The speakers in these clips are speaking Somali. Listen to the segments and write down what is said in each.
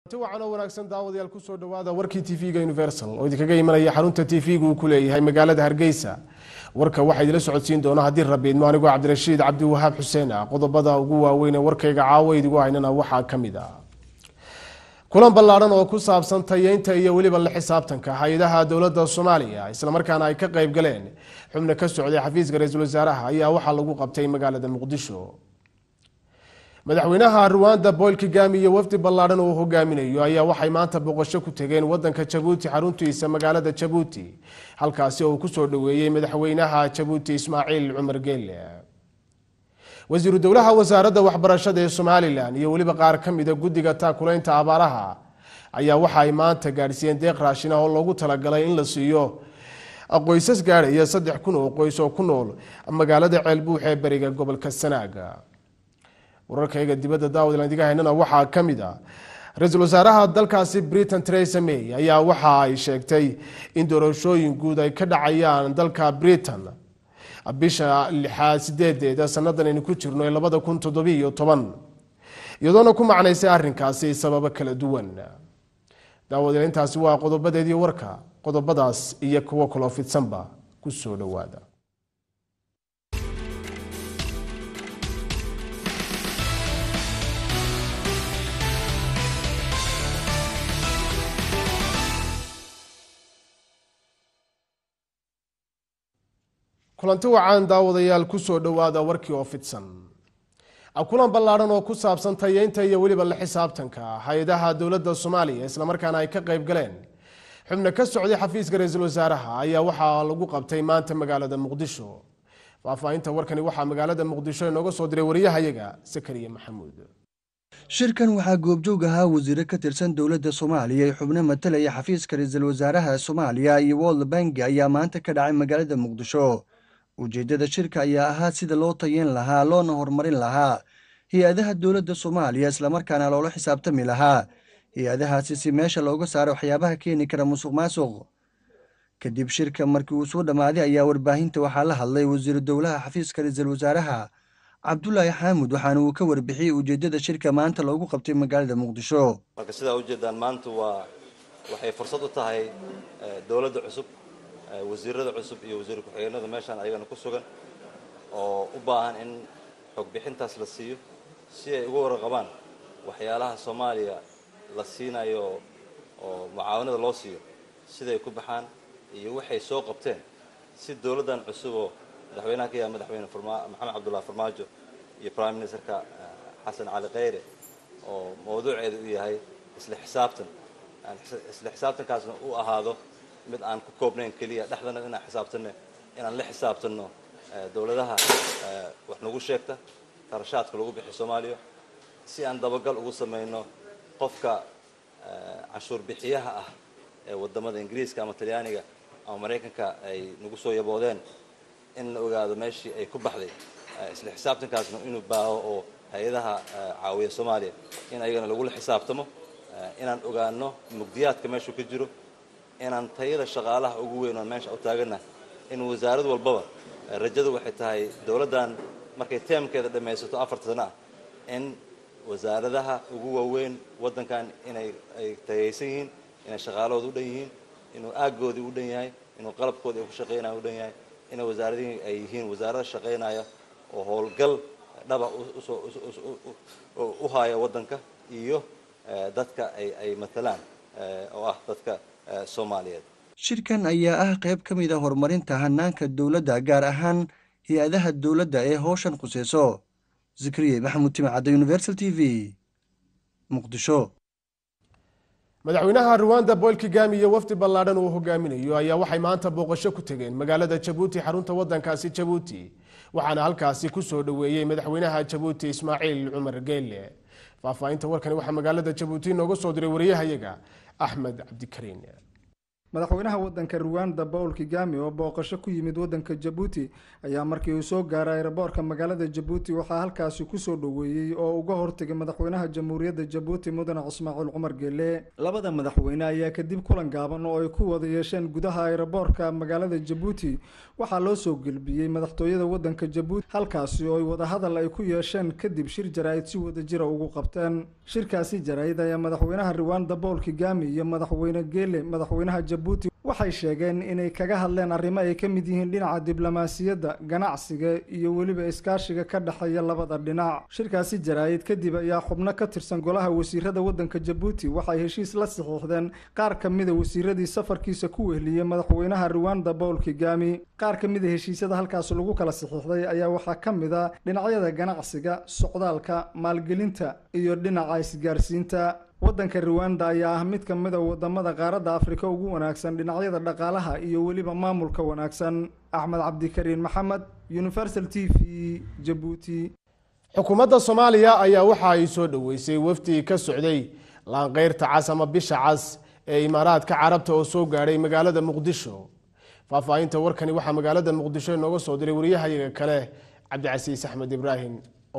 Waxaana wanaagsan daawadayaal ku soo dhawaada warkii TV-ga Universal oo idinkaga imanaya xarunta TV-gu uu ku leeyahay magaalada Hargeysa. Warka waxa idila socodsiin doona hadii Rabiid Maanigo Cabdirashiid Cabdi Wahaab Xuseen qodobada ugu waaweyn ee warkayga caawaydigu aynana waxa kamid ah. Kulan ballaaran oo ku saabsan tayeynta iyo waliba la xisaabtanka hay'adaha dawladda Soomaaliya isla markaana ay ka qayb galeen xubno ka socday xafiiska ra'iisul wasaaraha ayaa waxa lagu qabtay magaalada Muqdisho. madaxweynaha Rwanda Paul Kagame iyo wafdi ballaaran oo hogaaminayo ayaa waxay maanta boqosho ku tageen wadanka Djibouti xaruntiisa magaalada Djibouti halkaasi oo ku soo dhaweeyay madaxweynaha Djibouti Ismaaciil Cumar Geelle. wasiiru dawlaha wasaaradda waxbarashada ee Somaliland iyo waliba qaar kamid ah guddiga taakulaynta abaaraha ayaa waxa ay maanta gaarsiiyeen deeq raashin oo loogu talagalay in la siiyo qoysas gaaraya 3,000 oo qoys oo ku nool magaalada Ceelbuux ee bariga gobolka Sanaaga. wararkayga dibadda daawadayaal diga haynana waxa kamid ah ra'iisul wasaaraha dalkaasi Britain Theresa May ayaa waxa ay sheegtay in doorashooyin guud ay ka dhacayaan dalka Britain bisha 6 sanadan aynu ku jirno 2017 iyadoona ku macnaysay arrinkaasi sabab kala duwan. daawadayaal intaasi waa qodobadeedii warka qodobadaas iyo kuwa kale fidsanba ku soo dhawaada. kulanti wacan daawadayaal ku soo dhawaada warkii oo fidsan. kulan ballaaran oo ku saabsan tayeynta iyo waliba la xisaabtanka hay'adaha dawladda Soomaaliya isla markaana ay ka qayb galeen xubno ka socday xafiiska ra'iisul wasaaraha ayaa waxa lagu qabtay maanta magaalada Muqdisho. faafahinta warkani waxa magaalada Muqdisho inooga soo diray wariyahayaga Sakariya Maxamuud. shirkan waxaa goobjoog ahaa wasiiro ka tirsan dawladda Soomaaliya ee xubno matalaya xafiiska ra'iisul wasaaraha Soomaaliya iyo World Bank ayaa maanta ka dhacay magaalada Muqdisho. ujeedada shirka ayaa ahaa sida loo tayeyn lahaa loona horumarin lahaa hay'adaha dawladda Soomaaliya isla markaana loola xisaabtami lahaa hay'adahaasi si meesha looga saaro waxyaabaha keeni kara musuqmaasuq. kadib shirka markii uu soo dhamaaday ayaa warbaahinta waxaa la hadlay wasiiru dawlaha xafiiska ra'iisul wasaaraha Cabdullaahi Xaamud waxaana uu ka warbixiyay ujeedada shirka maanta loogu qabtay magaalada Muqdisho. marka sida ujeedaan maanta waxay fursad u tahay dawladda cusub wasiirada cusub iyo wasiir ku-xigeenada meeshan ayagana ku sugan oo u baahan in xog bixintaas la siiyo si ay uga warqabaan waxyaalaha Soomaaliya la siinayo oo mucaawanada loo siiyo siday ku baxaan iyo waxay soo qabteen si dawladdan cusub oo madaxweynaha ka yahay madaxweyne Maxamed Cabdullaahi Farmaajo iyo Prime Ministerka Xasan Cali Kheyre oo mowduuceedu u yahay isla xisaabtankaasna uu ahaado mid aan ku koobnayn kaliya dhaxdana inaan xisaabtano inaan la xisaabtano dawladaha wax nagu sheegta qarashaadka lagu bixiyo Soomaaliya si aan dabagal ugu sameeyno qofka cashuur bixiyaha ah ee wadamada Ingiriiska ama Talyaaniga ama Mareykanka ay nagu soo yaboodeen in la ogaado meeshii ay ku baxday isla xisaabtankaasna inuu baaho oo hay'adaha caawiya Soomaaliya in ayagana lagu la xisaabtamo inaan ogaano mugdiyaadka meesha ka jiro inaan tayada shaqaalaha ugu weyn oo meesha u taagana in wasaarad walbaba rajadu waxay tahay dawladdan markay teemkeeda dhameysato 4 sano in wasaaradaha ugu waaweyn wadankan inay tayaysan yihiin inay shaqaaloodu u dhan yihiin inuu aagoodi u dhan yahay inuu qalabkooda ku shaqeynaayo u dhan yahay in wasaaradihi ay yihiin wasaarada shaqeynaya oo howlgal dhaba u haya wadanka iyo dadka ay matalaan oo ah dadka Soomaaliyeed. shirkan ayaa ah qayb ka mid ah horumarinta hanaanka dawladda gaar ahaan hay'adaha dawladda ee hawshan qusayso. Zakariya Maxamuud Timcadda Universal TV Muqdisho. madaxweynaha Rwanda Paul Kagame iyo wafdi ballaaran oo hogaaminayo ayaa waxay maanta boqosho ku tageen magaalada Djibouti xarunta wadankaasi Djibouti waxaana halkaasi ku soo dhaweeyay madaxweynaha Djibouti Ismaaciil Cumar Geelle. faafahinta warkani waxa magaalada Djibouti nooga soo diray wariyahayaga Ahmed Cabdi Kariin. madaxweynaha wadanka Rwanda Paul Kagame oo booqasho ku yimid wadanka Djibouti ayaa markii uu soo gaaray airportka magaalada Djibouti waxaa halkaasi ku soo dhaweeyay oo uga hortagay madaxweynaha jamhuuriyadda Djibouti Mudane Ismaaciil Cumar Geele. labada madaxweyne ayaa kadib kulan gaaban oo ay ku wada yeesheen gudaha airportka magaalada Djibouti waxaa loo soo galbiyay madaxtooyada wadanka Djibouti halkaasi oo ay wada hadal ay ku yeesheen kadib shir jaraa'id si wada jir ugu qabteen. shirkaasi jaraa'id ayaa madaxweynaha Rwanda Paul Kagame iyo madaxweyne Geele madaxweynaha Djibouti waxay sheegeen inay kaga hadleen arrimo ay ka mid yihiin dhinaca diblomaasiyadda, ganacsiga iyo weliba iskaashiga ka dhaxeeya labada dhinac. shirkaasi jaraa'id kadib ayaa xubno ka tirsan golaha wasiirada wadanka Djibouti waxay heshiis la saxiixdeen qaar ka mid ah wasiiradii safarkiisa ku weheliyay madaxweynaha Rwanda Paul Kagame. qaar ka mid ah heshiisyada halkaas lagu kala saxiixday ayaa waxaa ka mid ah dhinacyada ganacsiga, socdaalka, maalgelinta iyo dhinaca isgaarsiinta. wadanka Rwanda ayaa ah mid ka mid ah wadamada qaaradda Afrika ugu wanaagsan dhinacyada dhaqaalaha iyo weliba maamulka wanaagsan. Axmed Cabdikariin Maxamed, Universal TV, Djibouti. xukuumadda Soomaaliya ayaa waxa ay soo dhaweysay wafdi ka socday laanqeyrta cas ama bisha cas ee Imaaraadka Carabta oo soo gaaray magaalada Muqdisho. faahfaahinta warkani waxaa magaalada Muqdisho inooga soo diray wariyahayaga kale Cabdicasiis Axmed Ibraahim.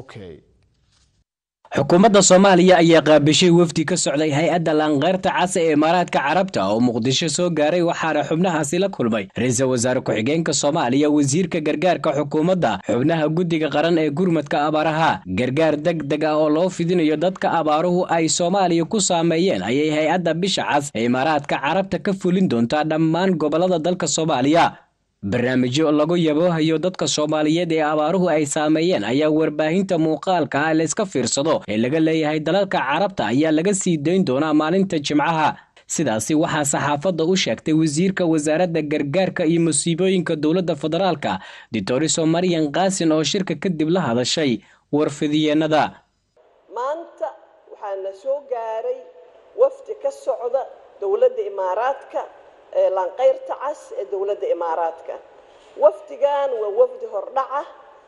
xukuumadda Soomaaliya ayaa qaabishay wafdi ka socday hay'adda laanqeyrta cas ee Imaaraadka Carabta oo Muqdisho soo gaaray waxaana xubnahaasi la kulmay ra'iisul wasaare ku-xigeenka Soomaaliya, wasiirka gargaarka xukuumadda, xubnaha guddiga qaran ee gurmadka abaaraha, gargaar degdeg ah oo loo fidinayo dadka abaaruhu ay Soomaaliya ku saameeyeen ayay hay'adda bisha cas ee Imaaraadka Carabta ka fulin doontaa dhammaan gobolada dalka Soomaaliya. barnaamijyo lagu yaboohayo dadka Soomaaliyeed ee abaaruhu ay saameeyeen ayaa warbaahinta muuqaalka ah la iska fiirsado ee laga leeyahay dalalka Carabta ayaa laga sii deyn doonaa maalinta Jimcaha. sidaasi waxaa saxaafadda u sheegtay wasiirka wasaaradda gargaarka iyo musiibooyinka dowladda federaalka Dr. Marian Qaasin oo shirka kadib la hadashay warfidiyeenada. maanta waxaa la soo gaaray wafdi ka socda dowladda Imaaraadka laanqeyrta cas ee dowladda Imaaraadka. wafdigan waa wafdi hordhaca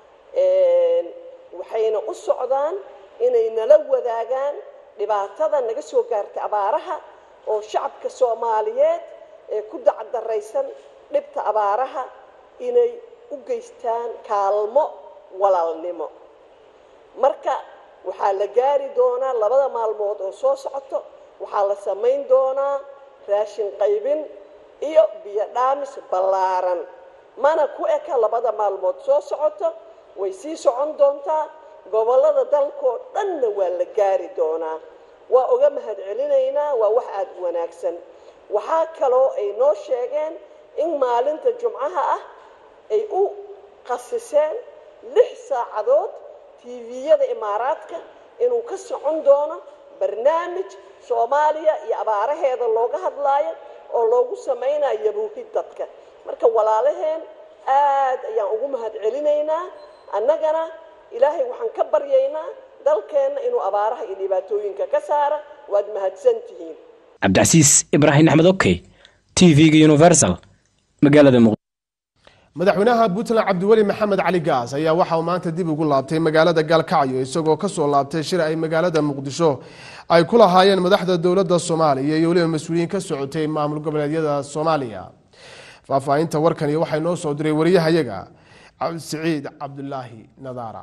waxayna u socdaan inay nala wadaagaan dhibaatada naga soo gaartay abaaraha oo shacabka Soomaaliyeed ee ku dacdaraysan dhibta abaaraha inay u geystaan kaalmo walaalnimo. marka waxaa la gaari doonaa labada maalmood oo soo socoto waxaa la sameyn doonaa raashin qaybin iyo biyo dhaamis ballaaran. mana ku eka labada maalmood soo socoto way sii socon doontaa gobolada dalkoo dhanna waa la gaari doonaa. waa uga mahadcelinaynaa, waa wax aad u wanaagsan. waxaa kaloo ay noo sheegeen in maalinta Jumcaha ah ay u qasiseen 6 saacadood TV-yada Imaaraadka inuu ka socon doono barnaamij Soomaaliya iyo abaaraheeda looga hadlaayo oo loogu sameynayo yabuuhid dadka. marka walaalaheen aad ayaan ugu mahadcelinaynaa. annagana ilaahay waxaan ka baryaynaa dalkeena inuu abaaraha iyo dhibaatooyinka ka saara. waad mahadsantihiin. Cabdicasiis Ibraahim Axmed, TV-ga Universal, magaalada Muqdisho. madaxweynaha Puntland Cabdiweli Maxamed Cali Gaas ayaa waxa uu maanta dib ugu laabtay magaalada Gaalkacyo isagoo ka soo laabtay shir ay magaalada Muqdisho ay ku lahaayeen madaxda dowladda Soomaaliya iyo waliba mas'uuliyiin ka socotay maamul goboleedyada Soomaaliya. faahfaahinta warkani waxay noo soo diray wariyahayaga Saciid Cabdullaahi Nadaara.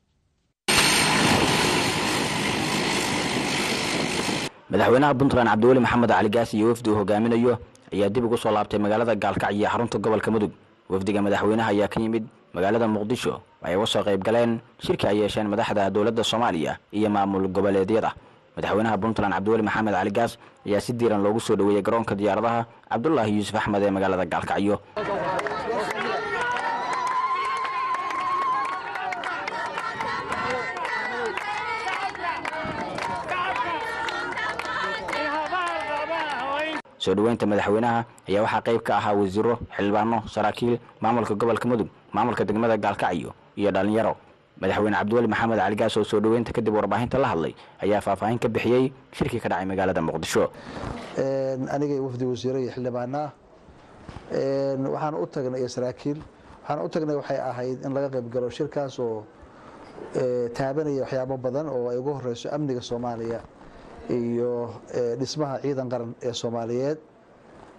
madaxweynaha Puntland Cabdiweli Maxamed Cali Gaas iyo wafdi uu hogaaminayo ayaa dib ugu soo laabtay magaalada Gaalkacyo ee xarunta gobolka Mudug. wafdiga madaxweynaha ayaa ka yimid magaalada Muqdisho ay uga soo qayb galeen shirka ay yeesheen madaxda dowladda Soomaaliya iyo maamul goboleedyada. madaxweynaha Puntland Cabdiweli Maxamed Cali Gaas ayaa si diiran loogu soo dhaweeyay garoonka diyaaradaha Cabdullaahi Yuusuf Axmed ee magaalada Gaalkacyo. soo dhaweynta madaxweynaha ayaa waxaa qayb ka ahaa wasiiro, xildhibaano, saraakiil, maamulka gobolka Mudug, maamulka degmada Gaalkacyo iyo dhalinyaro. madaxweyne Cabdiweli Maxamed Cali Gaas oo soo dhaweynta kadib warbaahinta la hadlay ayaa faahfaahin ka bixiyay shirkii ka dhacay magaalada Muqdisho. aniga wafdi wasiiro iyo xildhibaano waxaan u tagnay saraakiil waxaan u tagnay waxay ahayd in laga qayb galo shirkaas oo taabanaya waxyaabo badan oo ay ugu horeyso amniga Soomaaliya iyo dhismaha ciidan qaran ee Soomaaliyeed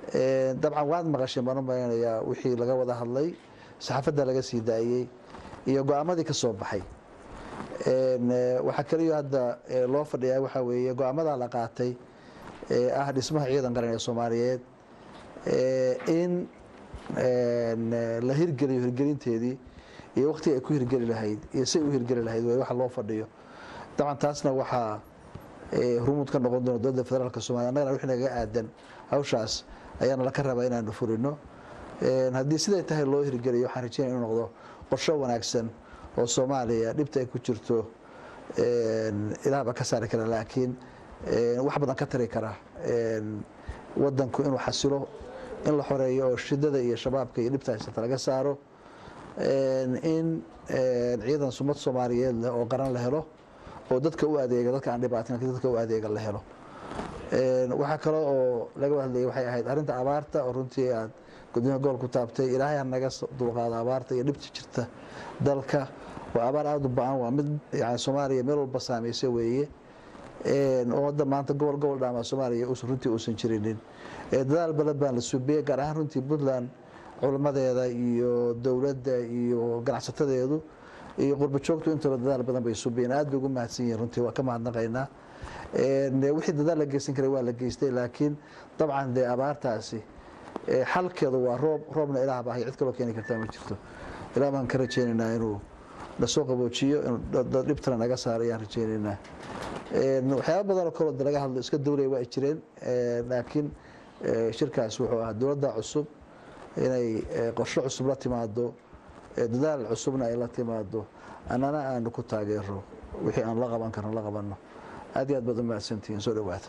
dabcan waad maqasheen baan u malaynayaa wixii laga wada hadlay saxaafadda laga sii daayey iyo go-aamadii ka soo baxay. waxaa kaliyo hadda loo fadhiyaa waxaa weeye go-aamada la qaatay ah dhismaha ciidan qaran ee Soomaaliyeed in la hirgeliyo hirgelinteedii iyo waqti ay ku hirgeli lahayd iyo si u hirgeli lahayd way waxa loo fadhiyo. dabcan taasna waxaa hormuud ka noqon doona dowladda federaalka Soomaaliya annagana wixii naga aadan hawshaas ayaana la ka rabaa inaanu furino. haddii siday tahay loo hirgeliyo waxaan rajeynayaa inuu noqdo qorshe wanaagsan oo Soomaaliya dhibta ay ku jirto ilaahba ka saari kara laakiin wax badan ka tari kara wadanku inuu xasilo in la xoreeyo oo shidada iyo shabaabka iyo dhibta haysta laga saaro in ciidan sumad Soomaaliyeed leh oo qaran la helo oo dadka u adeega dadka aan dhibaatin dadka u adeega la helo. waxa kale oo laga hadlayay waxay ahayd arinta abaarta oo runtii aad gudoomiyaha gobolka ku taabtay ilaahay naga dulqaado abaarta iyo dhibta jirta dalka waa abaar aad u baahan waa mid Soomaaliya meel walba saameysay weeye oo hadda maanta gobol dhaama Soomaaliya runtii uusan jirinin dadaal badan baan la suubiyay gaar ahaan runtii Puntland culamadeeda iyo dawladda iyo ganacsatadeedu iyo qurba joogtu inta dadaal badan bay suubiyeen aad ugu mahadsan yihiin runtii waa ka mahadnaqaynaa. wixii dadaal la geysan karay waa la geystay laakiin dabcan de abaartaasi xalkeedu waa roobna ilaah baa cid kale keeni kartaa ma jirto. ilaa baan ka rajeynaynaa inuu la soo qaboojiyo inuu dhibtana naga saaro ayaan rajeynaynaa. waxyaabo badan oo kale laga hadlo iska dawlay waa jireen laakiin shirkaas wuxuu ahaa dowladda cusub inay qorshe cusub la timaado dadaal cusubna ay la timaado annana aanu ku taageero wixii aan la qaban karno la qabanno. aad iyo aad baad u mahadsantihiin soo dhawaada.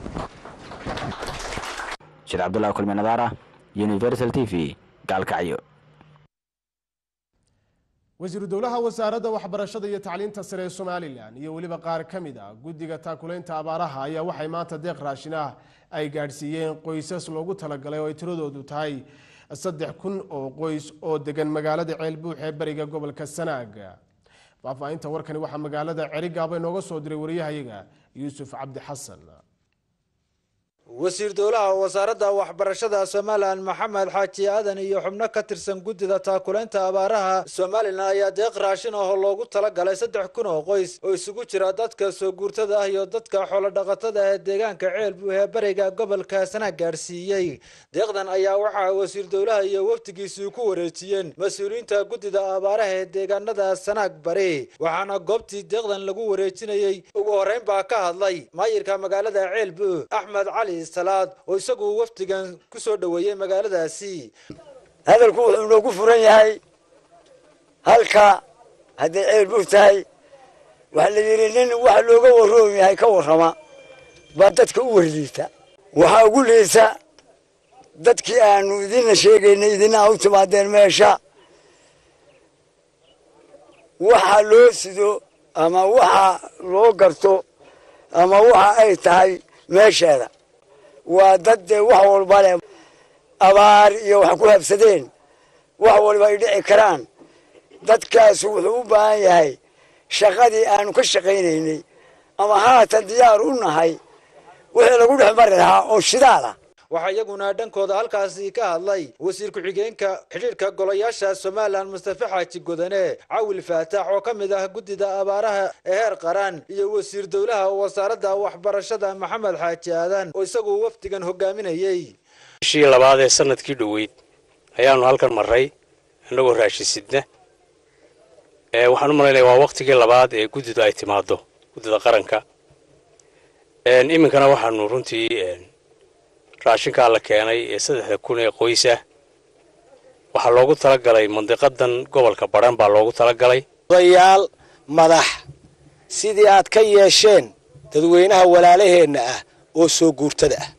Sheekh Cabdullaahi Kulmi Nadaara, Universal TV, Gaalkacyo. wasiiru dowlaha wasaaradda waxbarashada iyo tacliinta sare ee Soomaaliland iyo waliba qaar kamid ah guddiga taakulaynta abaaraha ayaa waxay maanta deeq raashin ah ay gaarsiiyeen qoysas loogu talagalay oo ay tiradoodu tahay 3,000 oo qoys oo degan magaalada Ceelbuux ee bariga gobolka Sanaag. faafahinta warkani waxa magaalada Cerigaaba inooga soo diray wariyahayaga Yuusuf Cabdi Xasan. wasiir dowlaha wasaaradda waxbarashada Soomaaliland Maxamed Xaaji Aadan iyo xubno ka tirsan guddida taakulaynta abaaraha Soomaaliland ayaa deeq raashin ah oo loogu talagalay 3,000 oo qoys oo isugu jira dadka soo guurtada ah iyo dadka xoolo dhaqatada ah ee deegaanka Ceelbuux ee bariga gobolka Sanaag gaarsiiyay. deeqdan ayaa waxa wasiir dowlaha iyo waftigiisu ku wareejiyeen mas'uuliyiinta guddida abaaraha ee deegaanada Sanaag bari waxaana goobtii deeqdan lagu wareejinayay ugu horeyn baa ka hadlay maayirka magaalada Ceelbuux Axmed Cali salaad oo isagu waftigan ku soo dhaweeyay magaaladaasi. hadalku wuxuu noogu furan yahay halka haddii Ceelbuux tahay waxa la yiri nin wax looga warroon yahay ka warrama baa dadka u wardiita waxa ugu leeysa dadkii aanu idin sheegaynay idin u timaadeen meesha waxa loo sido ama waxa loo garto ama waxa ay tahay meesheeda waa dad wax walba leh abaar iyo wax ku habsadeen wax walba ay dhici karaan dadkaas wuxuu u baahan yahay shaqadii aanu ka shaqaynaynay ama haatan diyaar u nahay wixii lagu dhex mari lahaa oo shidaala. waxa iyaguna dhankooda halkaasi ka hadlay wasiir ku-xigeenka xiriirka golayaasha Soomaaliland Mustafa Xaaji Godane Cawil Faatax oo kamid ah guddida abaaraha ee heer qaran iyo wasiir dowlaha wasaaradda waxbarashada Maxamed Xaaji Aadan oo isagu waftigan hogaaminayay. shii labaad ee sanadkii dhaweyd ayaanu halkan maray anagoo raashisidna waxaan u maleeyahay waa waqtigii labaad ee guddidu ay timaado guddida qaranka iminkana waxaanu runtii raashinka la keenay ee 3,000 ee qoys ah waxa loogu talagalay mandiqadan gobolka Badhan baa loogu talagalay. odayaal madax sidii aad ka yeesheen dadweynaha walaalaheena ah oo soo guurtada ah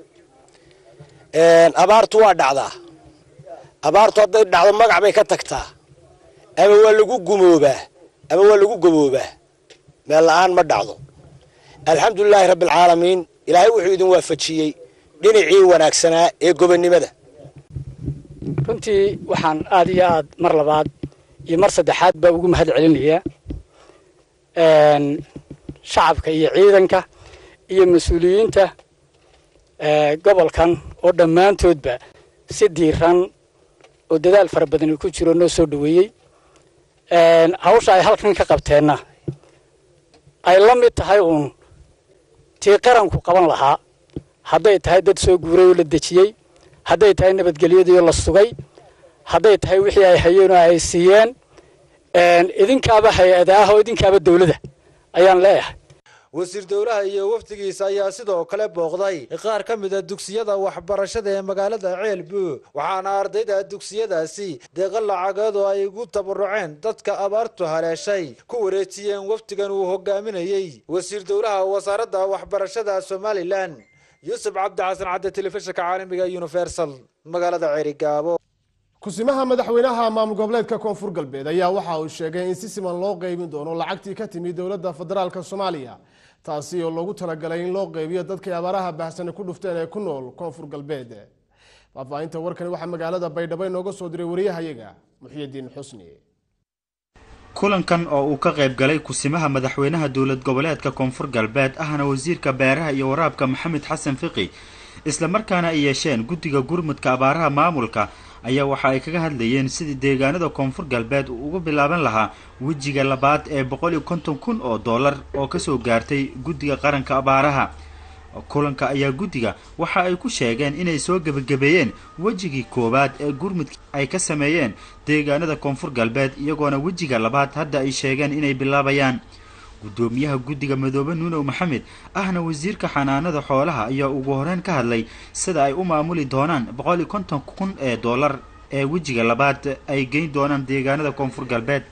abaartu waa dhacdaa abaartu hadday dhacdo magac bay ka tagtaa ama waa lagu gumoobaa ama waa lagu gaboobaa meel la'aan ma dhacdo. alxamdulilaahi rabbil caalamiin ilaahay wuxuu idin waafajiyey dhinacii wanaagsanaa ee gobonimada. runtii waxaan aad iyo aad mar labaad iyo mar saddexaad baa ugu mahad celinayaa shacabka iyo ciidanka iyo mas'uuliyiinta gobolkan oo dhammaantoodba si diiran oo dadaal fara badan ku jiro noo soo dhaweeyey hawsha ay halkan ka qabteenna ay la mid tahay uun tii qaranku qaban lahaa hadday tahay dad soo guuray oo la dejiyey hadday tahay nabadgelyadii la sugay hadday tahay wixii ay hayeen oo ay siiyeen idinkaaba hay-adaha oo idinkaaba dawladda ayaan leeyahay wasiir dowlaha iyo wafdigiisa ayaa sidoo kale booqday qaar ka mid ah dugsiyada waxbarashada ee magaalada Ceelbu waxaana ardayda dugsiyadaasi deeq lacageed oo ay ugu tabaruceen dadka abaartu haleeshay ku wareejiyeen wafdigan uu hogaaminayay wasiir dowlaha wasaaradda waxbarashada Somaliland Yusuf Cabdi Xasan cadde telefishinka caalamiga Universal magaalada Ceerigaabo kusimaha madaxweynaha maamul goboleedka koonfur galbeed ayaa waxa uu sheegay in si siman loo qaybin doono lacagtii ka timid dowladda federaalka Soomaaliya taasi oo loogu talagalay in loo qaybiyo dadka abaaraha baahsan ku dhufteen ee ku nool koonfur galbeed faafahinta warkan waxa magaalada Baydhabo inooga soo diray wariyahayaga Muxyidiin Xusni kulankan oo uu ka qayb galay kusimaha madaxweynaha dowlad goboleedka koonfur galbeed ahna wasiirka beeraha iyo waraabka Maxamed Xasan Fiqi isla markaana ay yeesheen guddiga gurmudka abaaraha maamulka ayaa waxa ay kaga hadlayeen sidii deegaanada koonfur galbeed uu uga bilaaban lahaa wajiga labaad ee $150,000 oo ka soo gaartay guddiga qaranka abaaraha kulanka ayaa guddiga waxa ay ku sheegeen inay soo gabagabeeyeen wajigii koowaad ee gurmudka ay ka sameeyeen deegaanada koonfur galbeed iyagoona wajiga labaad hadda ay sheegeen inay bilaabayaan gudoomiyaha guddiga Madoobe Nuuno Maxamed ahna wasiirka xanaanada xoolaha ayaa ugu horeen ka hadlay sida ay u maamuli doonaan $150,000 ee wajiga labaad ay geyn doonaan deegaanada koonfur galbeed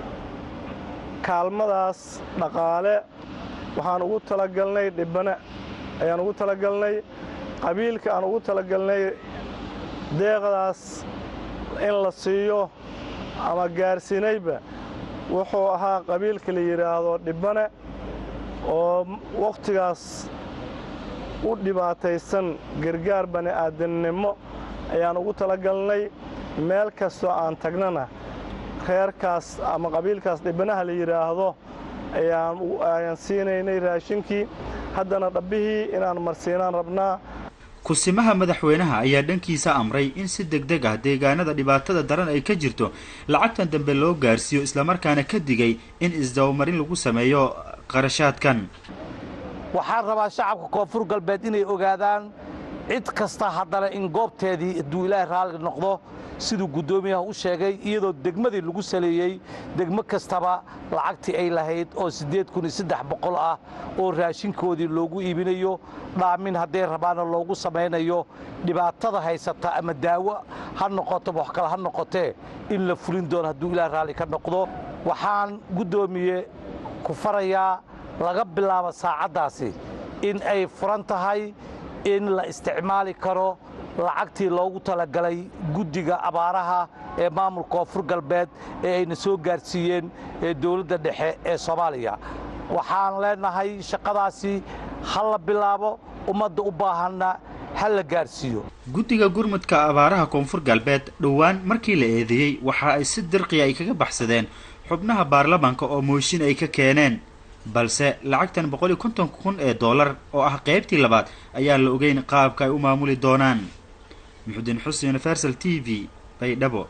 kaalmadaas dhaqaale waxaan ugu talagalnay dhibana ayaan ugu talagalnay qabiilka aan ugu talagalnay deeqdaas in la siiyo ama gaarsiinayba wuxuu ahaa qabiilka la yiraahdo dhibane oo waqtigaas u dhibaataysan gargaar bani aadamnimo ayaan ugu talagalnay meel kasta aan tagnana reerkaas ama qabiilkaas dhibanaha la yiraahdo ayaan siinaynay raashinkii haddana dhabbihii inaan marsiinaan rabnaa kusimaha madaxweynaha ayaa dhankiisa amray in si degdeg ah deegaanada dhibaatada daran ay ka jirto lacagtan dambe loo gaarsiiyo isla markaana ka digay in isdawmarin lagu sameeyo qarashaadkan waxaan rabaa shacabka koonfur galbeed inay ogaadaan cid kasta haddana in goobteedii hadduu ilaahay raalli noqdo siduu guddoomiyaha u sheegay iyadoo degmadii lagu saleeyey degmo kastaba lacagtii ay lahayd oo 8,300 ah oo raashinkoodii loogu iibinayo dhaamin hadday rabaana loogu samaynayo dhibaatada haysata ama daawo ha noqoto wax kale ha noqotee in la fulin doono hadduu ilaahay raalli ka noqdo waxaan guddoomiye ku farayaa laga bilaabo saacaddaasi in ay furan tahay in la isticmaali karo lacagtii loogu talagalay guddiga abaaraha ee maamulka koonfur galbeed ee ayna soo gaarsiiyeen ee dawladda dhexe ee Soomaaliya waxaan leenahay shaqadaasi hal la bilaabo ummadda u baahanna hal la gaarsiiyo guddiga gurmudka abaaraha koonfur galbeed dhawaan markii la eedeeyay waxa ay si dirqi ay kaga baxsadeen xubnaha baarlamaanka oo mooshin ay ka keeneen balse lacagtan $150,000 oo ah qaybtii labaad ayaa la ogeyn qaabka ay u maamuli doonaan Muxyidiin Xusni Universal TV Baydhabo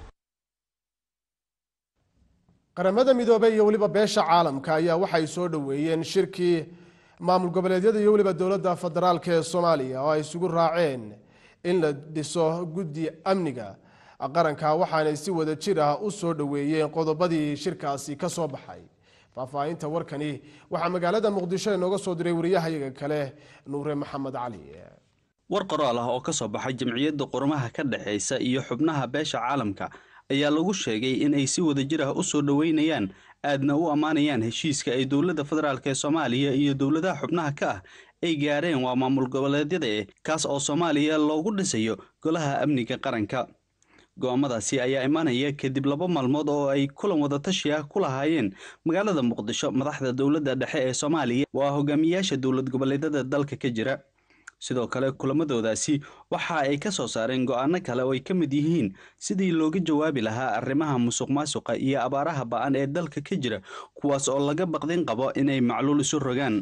qaramada midoobay iyo waliba beesha caalamka ayaa waxay soo dhaweeyeen shirkii maamul goboleedyada iyo waliba dawladda federaalka ee Soomaaliya oo ay isugu raaceen in la dhiso guddi amniga qaranka waxaana si wada jir ah u soo dhaweeyeen qodobadii shirkaasi ka soo baxay faafahinta warkani waxa magaalada Muqdisho inooga soo diray wariyahayaga kale Nuure Maxamed Cali war qoraal ah oo ka soo baxay jamciyadda qormaha ka dhaxaysa iyo xubnaha beesha caalamka ayaa lagu sheegay in ay si wada jir ah u soo dhaweynayaan aadna u amaanayaan heshiiska ay dawladda federaalka ee Soomaaliya iyo dawladaha xubnaha ka ah ay gaareen waa maamul goboleedyada kaas oo Soomaaliya loogu dhisayo golaha amniga qaranka go'aamadaasi ayaa imaanaya kadib 2 maalmood oo ay kulan wada tashi ah ku lahaayeen magaalada Muqdisho madaxda dawladda dhexe ee Soomaaliya waa hogaamiyaasha dawlad goboleedyada dalka ka jira sidoo kale kulamadoodaasi waxa ay ka soo saareen go'aano kale oo ay ka mid yihiin sidii looga jawaabi lahaa arrimaha musuqmaasuqa iyo abaaraha ba'an ee dalka ka jira kuwaas oo laga baqdin qabo inay macluul isu rogaan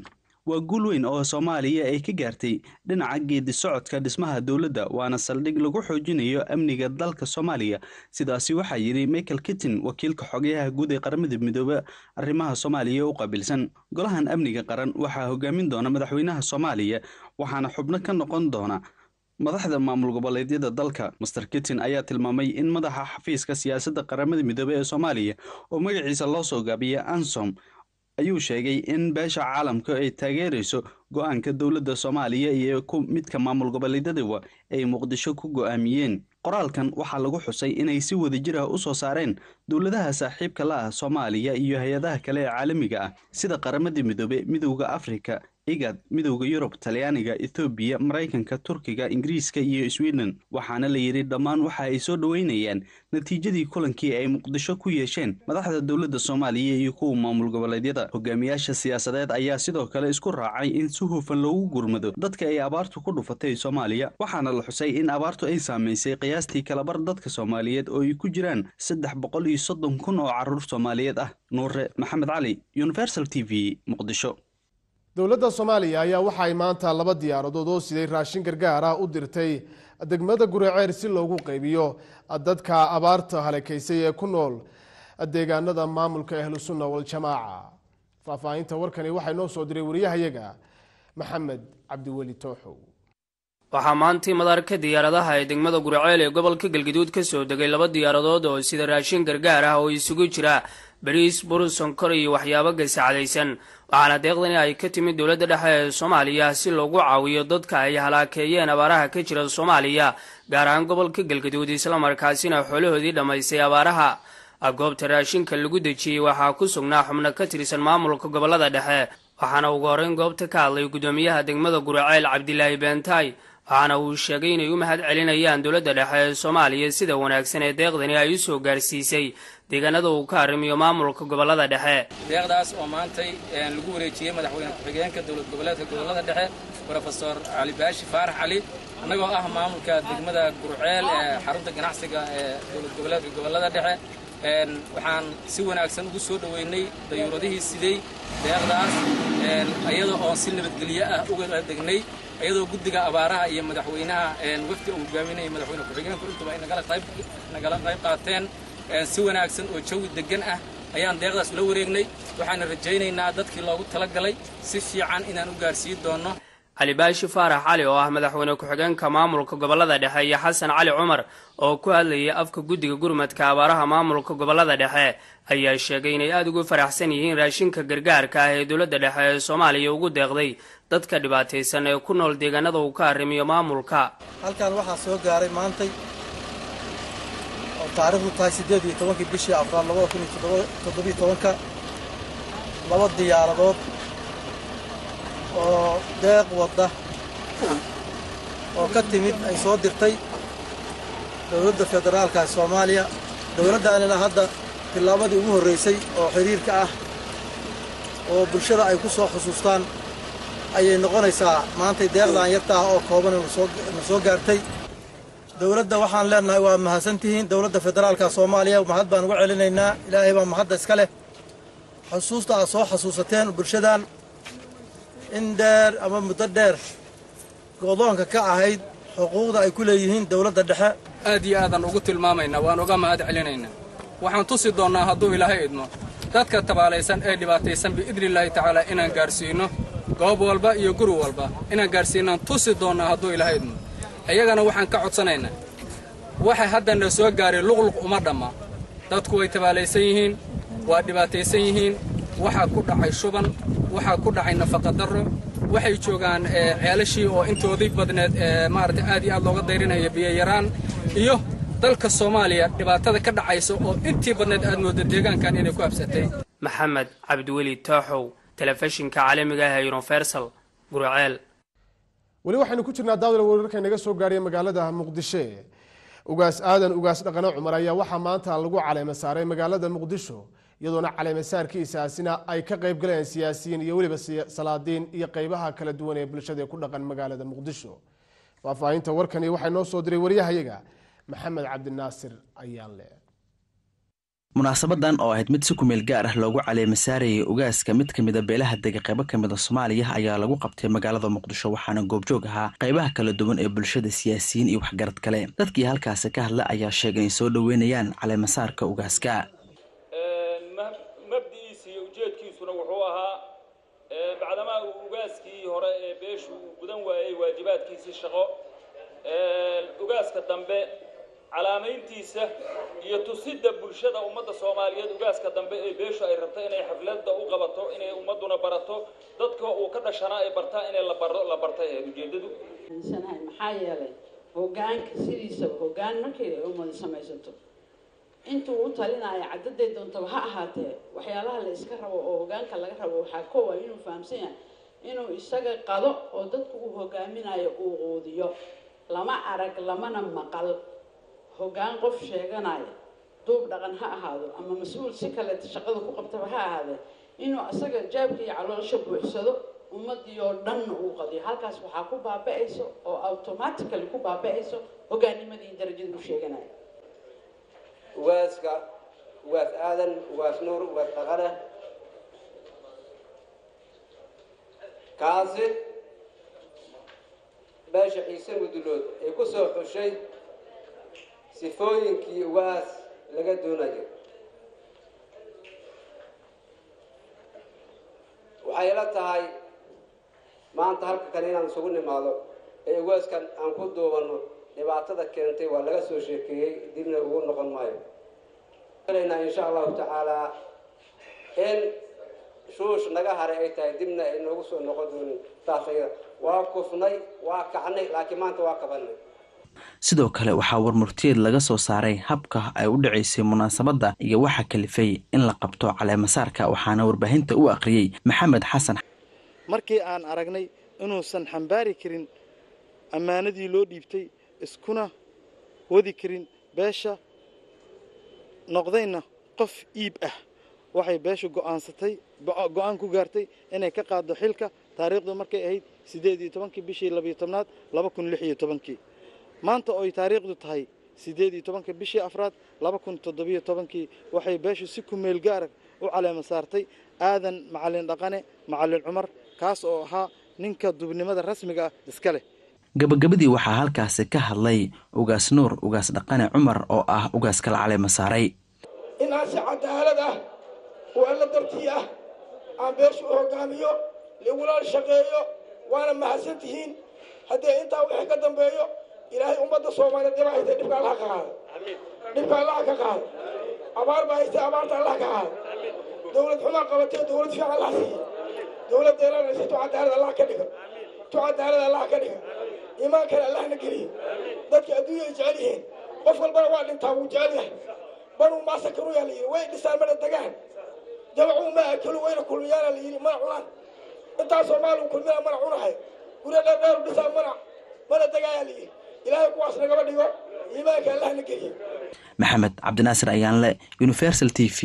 waa guul weyn oo Soomaaliya ay ka gaartay dhinaca geedi socodka dhismaha dowladda waana saldhig lagu xoojinayo amniga dalka Soomaaliya sidaasi waxa yiri Michael Keating wakiilka xogayaha guud ee qaramada midoobay arrimaha Soomaaliya u qabilsan golahan amniga qaran waxa hogaamin doona madaxweynaha Soomaaliya waxaana xubno ka noqon doona madaxda maamul goboleedyada dalka Mr Keating ayaa tilmaamay in madaxa xafiiska siyaasadda qaramada midoobay ee Soomaaliya oo magaciisa loo soo gaabiyay ANSOM ayuu sheegay in beesha caalamka ay taageerayso go'aanka dowladda Soomaaliya iyo midka maamul goboleedyada ay Muqdisho ku go'aamiyeen qoraalkan waxaa lagu xusay inay si wadajir ah u soo saareen dowladaha saaxiibka la ah Soomaaliya iyo hay'adaha kale ee caalamiga ah sida qaramada midoobay midowga Afrika IGAD midowga Yurub Talyaaniga Ethiopia Mareykanka Turkiga Ingiriiska iyo Sweden waxaana la yiri dhamaan waxa ay soo dhaweynayaan natiijadii kulankii ay Muqdisho ku yeesheen madaxda dowladda Soomaaliya iyo kuwa maamul goboleedyada hogaamiyaasha siyaasadeed ayaa sidoo kale isku raacay in si hufan loogu gurmado dadka ay abaartu ku dhufatay Soomaaliya waxaana la xusay in abaartu ay saameysay qiyaastii kala bar dadka Soomaaliyeed oo ay ku jiraan 330,000 oo caruur Soomaaliyeed ah Nuure Maxamed Cali Universal TV Muqdisho dowladda Soomaaliya ayaa waxa ay maanta laba diyaaradood oo siday raashin gargaar ah u dirtay degmada Guriceel si loogu qaybiyo dadka abaarta halakaysay ee ku nool deegaanada maamulka Ahlus Sunnah wal Jamaaca faahfaahinta warkani waxay noo soo diray wariyahayaga Maxamed Cabdiweli Tooxow waxaa maantii madaarka diyaaradaha ee degmada Guriceel ee gobolka Galgaduud ka soo degay laba diyaaradood oo sida raashin gargaar ah oo isugu jira bariis burson kor iyo waxyaabo gasacadaysan waxaana deeqdani ay ka timid dowladda dhexe ee Soomaaliya si loogu caawiyo dadka ay halaakeeyeen abaaraha ka jira Soomaaliya gaar ahaan gobolka Galgaduud isla markaasina xoolahoodii dhamaysay abaaraha goobta raashinka lagu dejiyay waxaa ku sugnaa xubno ka tirsan maamulka gobolada dhexe waxaana ugu horeyn goobta ka hadlay gudoomiyaha degmada Guriceel Cabdilaahi Beentay waxaana uu sheegay inay u mahad celinayaan dowladda dhexe ee Soomaaliya sida wanaagsan ee deeqdani ay u soo gaarsiisay deegaanada uu ka arrimiyo maamulka gobolada dhexe deeqdaas oo maantay lagu wareejiyay madaxweyne ku-xigeenka dowlad goboleedka gobolada dhexe Professor Ali Baashi Faarax Ali anagoo ah maamulka degmada Guriceel ee xarunta ganacsiga ee dowlad goboleedka gobolada dhexe waxaan si wanaagsan ugu soo dhaweynay dayuuradihii sidey deeqdaas ayadoo oo si nabadgelyo ah uga degnay ayadoo guddiga abaaraha iyo madaxweynaha wafdi uu hogaaminayay madaxweyne ku-xigeenku intuba ay nagala qayb qaateen si wanaagsan oo jawi degan ah ayaan deeqdaas la wareegnay waxaan rajaynaynaa dadkii loogu talagalay si fiican inaan u gaarsiin doono Ali Baashi Faarax Ali oo ah madaxweyne ku-xigeenka maamulka gobolada dhexe iyo Xasan Cali Cumar oo ku hadlayay afka guddiga gurmadka abaaraha maamulka gobolada dhexe ayaa sheegay inay aad ugu faraxsan yihiin raashinka gargaarka ah ee dowladda dhexe ee Soomaaliya ugu deeqday dadka dhibaataysan ee ku nool deegaanada uu ka arrimiyo maamulka halkan waxaa soo gaaray maantay oo taariikhdu tahay 18 bishii Abriil 2017 laba diyaaradood oo deeq wada oo ka timid ay soo dirtay dowladda federaalka Soomaaliya dowladdaanina hadda tilaabadii ugu horeysay oo xiriirka ah oo bulshada ay ku soo xusuustaan ayay noqonaysaa maanta deeqdan yarta oo kooban soo gaartay dowladda waxaan leenahay waa mahadsantihiin dowladda federaalka Soomaaliya mahad baan ugu celinaynaa ilaahay baa mahad iska leh xusuusta soo xasuusateen bulshadan in dheer ama muddo dheer go'doonka ka ahayd xuquuqda ay ku leeyihiin dowladda dhexe aad iyo aadan ugu tilmaamaynaa waan uga mahad celinaynaa waxaan tusi doonaa hadduu ilaahay idmo dadka tabaalaysan ee dhibaataysan biidnillaahi tacaala inaan gaarsiino goob walba iyo guri walba inaan gaarsiinaan tusi doonaa hadduu ilaahay idmo ayagana waxaan ka codsanaynaa waxa haddana soo gaaray luqluq uma dhamma dadku way tabaalaysan yihiin waa dhibaataysan yihiin waxaa ku dhacay shuban waxaa ku dhacay nafaqa darro waxay joogaan ceelashii oo intoodii badneed maaragtay aad iyo aad looga dayrinaya biyo yaraan iyo dalka Soomaaliya dhibaatada ka dhacaysa oo intii badneed aad moodo deegaankan inay ku absatay Maxamed Cabdiweli Tooxow telefishinka caalamiga ah ee Universal Guriceel wali waxaynu ku jirnaa daawada wararka inaga soo gaaraya magaalada Muqdisho ugaas aadan ugaas dhaqano Cumar ayaa waxa maanta lagu caleema saaray magaalada Muqdisho iyadoona caleema saarkiisaasina ay ka qayb galeen siyaasiyiin iyo waliba salaadiin iyo qaybaha kala duwan ee bulshada ku dhaqan magaalada Muqdisho faahfaahinta warkani waxay noo soo diray wariyahayaga Maxamed Cabdi Naasir Ayaale munaasabadan oo ahayd mid si ku meel gaar ah loogu caleema saarayay ugaaska mid ka mid a beelaha dega qaybo ka mid a Soomaaliya ayaa lagu qabtay magaalada Muqdisho waxaana goobjoog ahaa qaybaha kala duwan ee bulshada siyaasiyiin iyo waxgarad kale dadkii halkaas ka hadla ayaa sheegay in soo dhaweynayaan caleema saarka ugaaska mabdiisi ujeedkiisuna wuxuu ahaa bacdama ugaaskii hore ee beeshu gudan waayay waajibaadkiisii shaqo ugaaska dambe calaamayntiisa iyo tusida bulshada ummadda Soomaaliyeed ugaaska dambe ee beeshu ay rabto inay xafladda u qabato inay ummaduna barato dadka uu ka dhashana ay bartaa inay la bartay ujeedadu insanahay maxaa yeelay hoggaanka sidiisa hoggaan markay ummad samaysato intuu u talinayo cadadeed doonto ha ahaatee waxyaalaha la iska rabo oo hoggaanka laga rabo waxa koowa inuu fahamsan yahay inuu isaga qado oo dadku uu hoggaaminayo uu qoodiyo lama arag lamana maqal hoggaan qof sheeganaya duub dhaqan ha ahaado ama mas'uul si kale shaqada ku qabtaba ha ahaade inuu asaga jaabka iyo caloosha buuxsado ummadii oo dhan uu qadiyo halkaas waxaa ku baaba'ayso oo automatically ku baaba'ayso hoggaanimadii darajada uu sheeganayo ugaaska ugaas aadan ugaas nuur ugaas dhaqane kaasi beesha ciise mudulood ay ku soo xushay sifooyinkii ugaas laga doonayo waxay la tahay maanta halka kale inaan isugu nimaado ee ugaaskan aan ku duubanno dhibaatada keentay waa laga soo sheekeeyey dibna ugu noqon maayo insha allahu tacaala in shuush naga haray ay tahay dibna ay noogu soo noqon doonin taas ayada waa kufnay waa kacnay laakiin maanta waa qabanay sidoo kale waxaa warmurtiyeed laga soo saaray habka ay u dhacaysay munaasabadda iyo waxa kalifay in la qabto caleema saarka waxaana warbaahinta u aqriyay Maxamed Xasan markii aan aragnay inuusan xambaari karin ammaanadii loo dhiibtay iskuna wadi karin beesha noqdayna qof iib ah waxay beeshu go'aan ku gaartay inay ka qaado xilka taariikhdu markay ahayd 18 bishii 12aad 2016 maanta oo ay taariikhdu tahay 18 bishii afraad 2017 waxay beeshu si ku meel gaar u caleema saartay aadan macallin dhaqane macallin Cumar kaas oo ahaa ninka dubnimada rasmiga ah iska leh gabagabadii waxaa halkaas ka hadlay ugaas nuur ugaas dhaqane Cumar oo ah ugaas kala caleema saaray in aan si cadaalad ah oo alla dartii ah aan beeshu hoggaamiyo ligula shaqeeyo waana mahadsantihiin haddii intaa wixii ka dambeeyo ilaahay ummadda Soomaaliyeed dib ay dhibka Allah ka qaado dhibka Allah ka qaado abaar baa haysta abaarta Allah ka qaado dawlad xuma qabatay dawlad fiican Allah siiyo dawlad deelaan si cadaalad Allah ka dhigo cadaalad Allah ka dhigo iimaanka Allah na geliyo dadka adduunka jecel yihiin qof walba waa dhintaa wuu jecel yahay banu ma sakaru yaa leeyahay way dhisaan mana tagaan jamcu ma akulu wayna kulmiyaan leeyahay ma cunaan inta Soomaalidu kulmiya ma cunahay guriga dheer dhisaan mana tagaa leeyahay ilaahay kuwaas naga dhigo iimaanka Allah na geliyo Maxamed Cabdinaasir Ayaanle Universal TV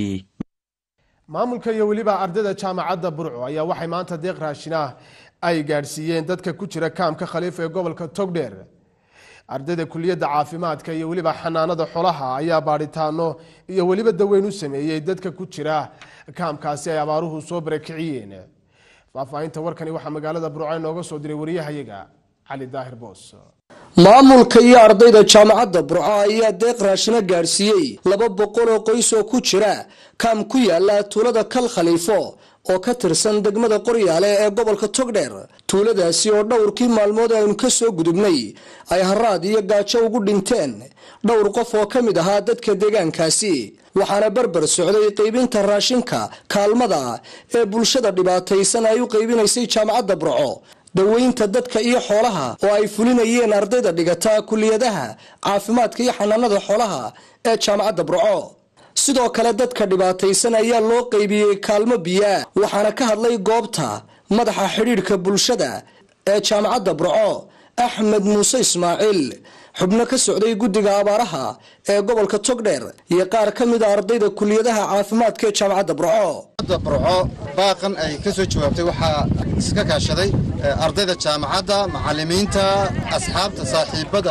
maamulka iyo waliba ardayda jaamacadda Burco ayaa waxay maanta deeq raashin ah ay gaarsiiyeen dadka ku jira kaamka Khalifa ee gobolka Togdheer ardayda kulliyadda caafimaadka iyo waliba xanaanada xoolaha ayaa baaritaano iyo waliba daweyn u sameeyay dadka ku jira kaamkaasi ay abaaruhu soo barakiciyeen faafahinta warkani waxa magaalada Burco inooga soo diray wariyahayaga Cali Daahir Boos maamulka iyo ardayda jaamacadda Burco ayaa deeq raashin gaarsiiyay 200 oo qoys oo ku jira kaam ku yaala tuulada Kal Khaliifo oo ka tirsan degmada Qoryaale ee gobolka Togdheer tuuladaasi oo dhowrkii maalmood aynu ka soo gudubnay ay haraad iyo gaajo ugu dhinteen dhowr qof oo kamid ahaa dadka deegaankaasi waxaana barbar socday qaybinta raashinka kaalmada ee bulshada dhibaataysan ay u qaybinaysay jaamacadda Burco daweynta dadka iyo xoolaha oo ay fulinayeen ardayda dhigata kulliyadaha caafimaadka iyo xanaanada xoolaha ee jaamacadda Burco sidoo kale dadka dhibaataysan ayaa loo qaybiyay kaalmo biyo waxaana ka hadlay goobta madaxa xiriirka bulshada ee jaamacadda Burco Axmed Muuse Ismaaciil xubno ka socday guddiga abaaraha ee gobolka Togdheer iyo qaar ka mid ah ardayda kulliyadaha caafimaadka ee jaamacadda Burco baaqan ay ka soo jawaabtay waxa iska kaashaday ardayda jaamacadda macallimiinta asxaabta saaxiibada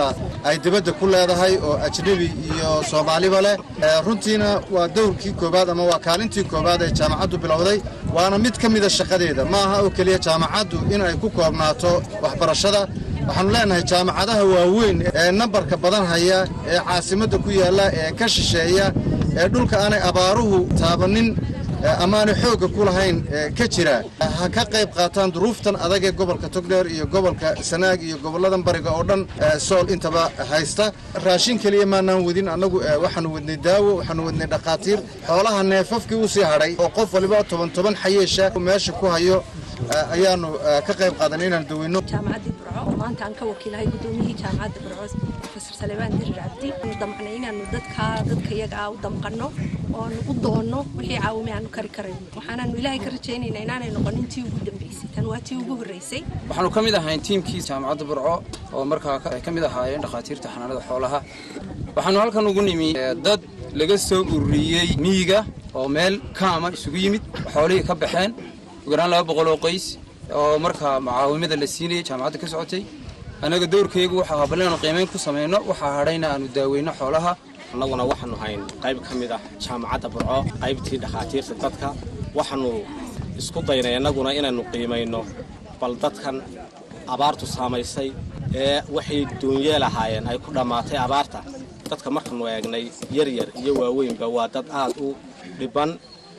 ay dibadda ku leedahay oo ajnabi iyo soomaaliba leh runtiina waa dowrkii koowaad ama waa kaalintii koowaad ee jaamacaddu bilowday waana mid ka mida shaqadeeda ma aha oo keliya jaamacaddu in ay ku koobnaato waxbarashada waxaanu leenahay jaamacadaha waaweyn ee nambarka badan haya ee caasimadda ku yaalla ee ka shisheeya ee dhulka aanay abaaruhu taabanin amaanay xoogga ku lahayn ka jira ha ka qayb qaataan duruuftan adag ee gobolka togdheer iyo gobolka sanaag iyo gobolladan bariga oo dhan sool intaba haysta raashin keliya maanaan wadin annagu waxaanu wadnay daawo waxaanu wadnay dhakhaatiir xoolaha neefafkii u sii hadhay oo qof waliba toban xayeesha meesha ku hayo ayaanu ka qayb qaadanay inaan daweyno jaamacaddii burco oo maanta aan ka wakiilahay gudoomiyihii jaamacadda burco professor Salebaan Dirir Cabdi aan damcnay inaanu dadka iyaga u damqanno oo aan u doonno wixii caawimay aanu kari karayno waxaanaanu ilaahay ka rajaynaynaa inaanay noqonin tii ugu dambeysay tan waa tii ugu horreysay waxaanu ka mid ahayn tiimkii jaamacadda burco oo markaa ka mid ahaayeen dhakhaatiirta xanaanada xoolaha waxaanu halkan ugu nimi dad laga soo ururiyey miyiga oo meel kaama isugu yimid xoolihii ka baxeen ugaraan 200 oo qoys oo markaa macaawimada la siinayay jaamacadda ka socotay anaga doorkaygu waxa ahaa bal inaanu qiimeyn ku sameeyno waxa hadhayna aanu daaweyno xoolaha annaguna waxaanu hayn qayb ka mid ah jaamacadda burco qaybtii dhakhaatiirta dadka waxaanu isku daynay annaguna inaanu qiimeyno bal dadkan abaartu saamaysay ee waxay duunyeel ahaayeen ay ku dhammaatay abaarta dadka markaanu eegnay yaryar iyo waaweynba waa dad aad u dhiban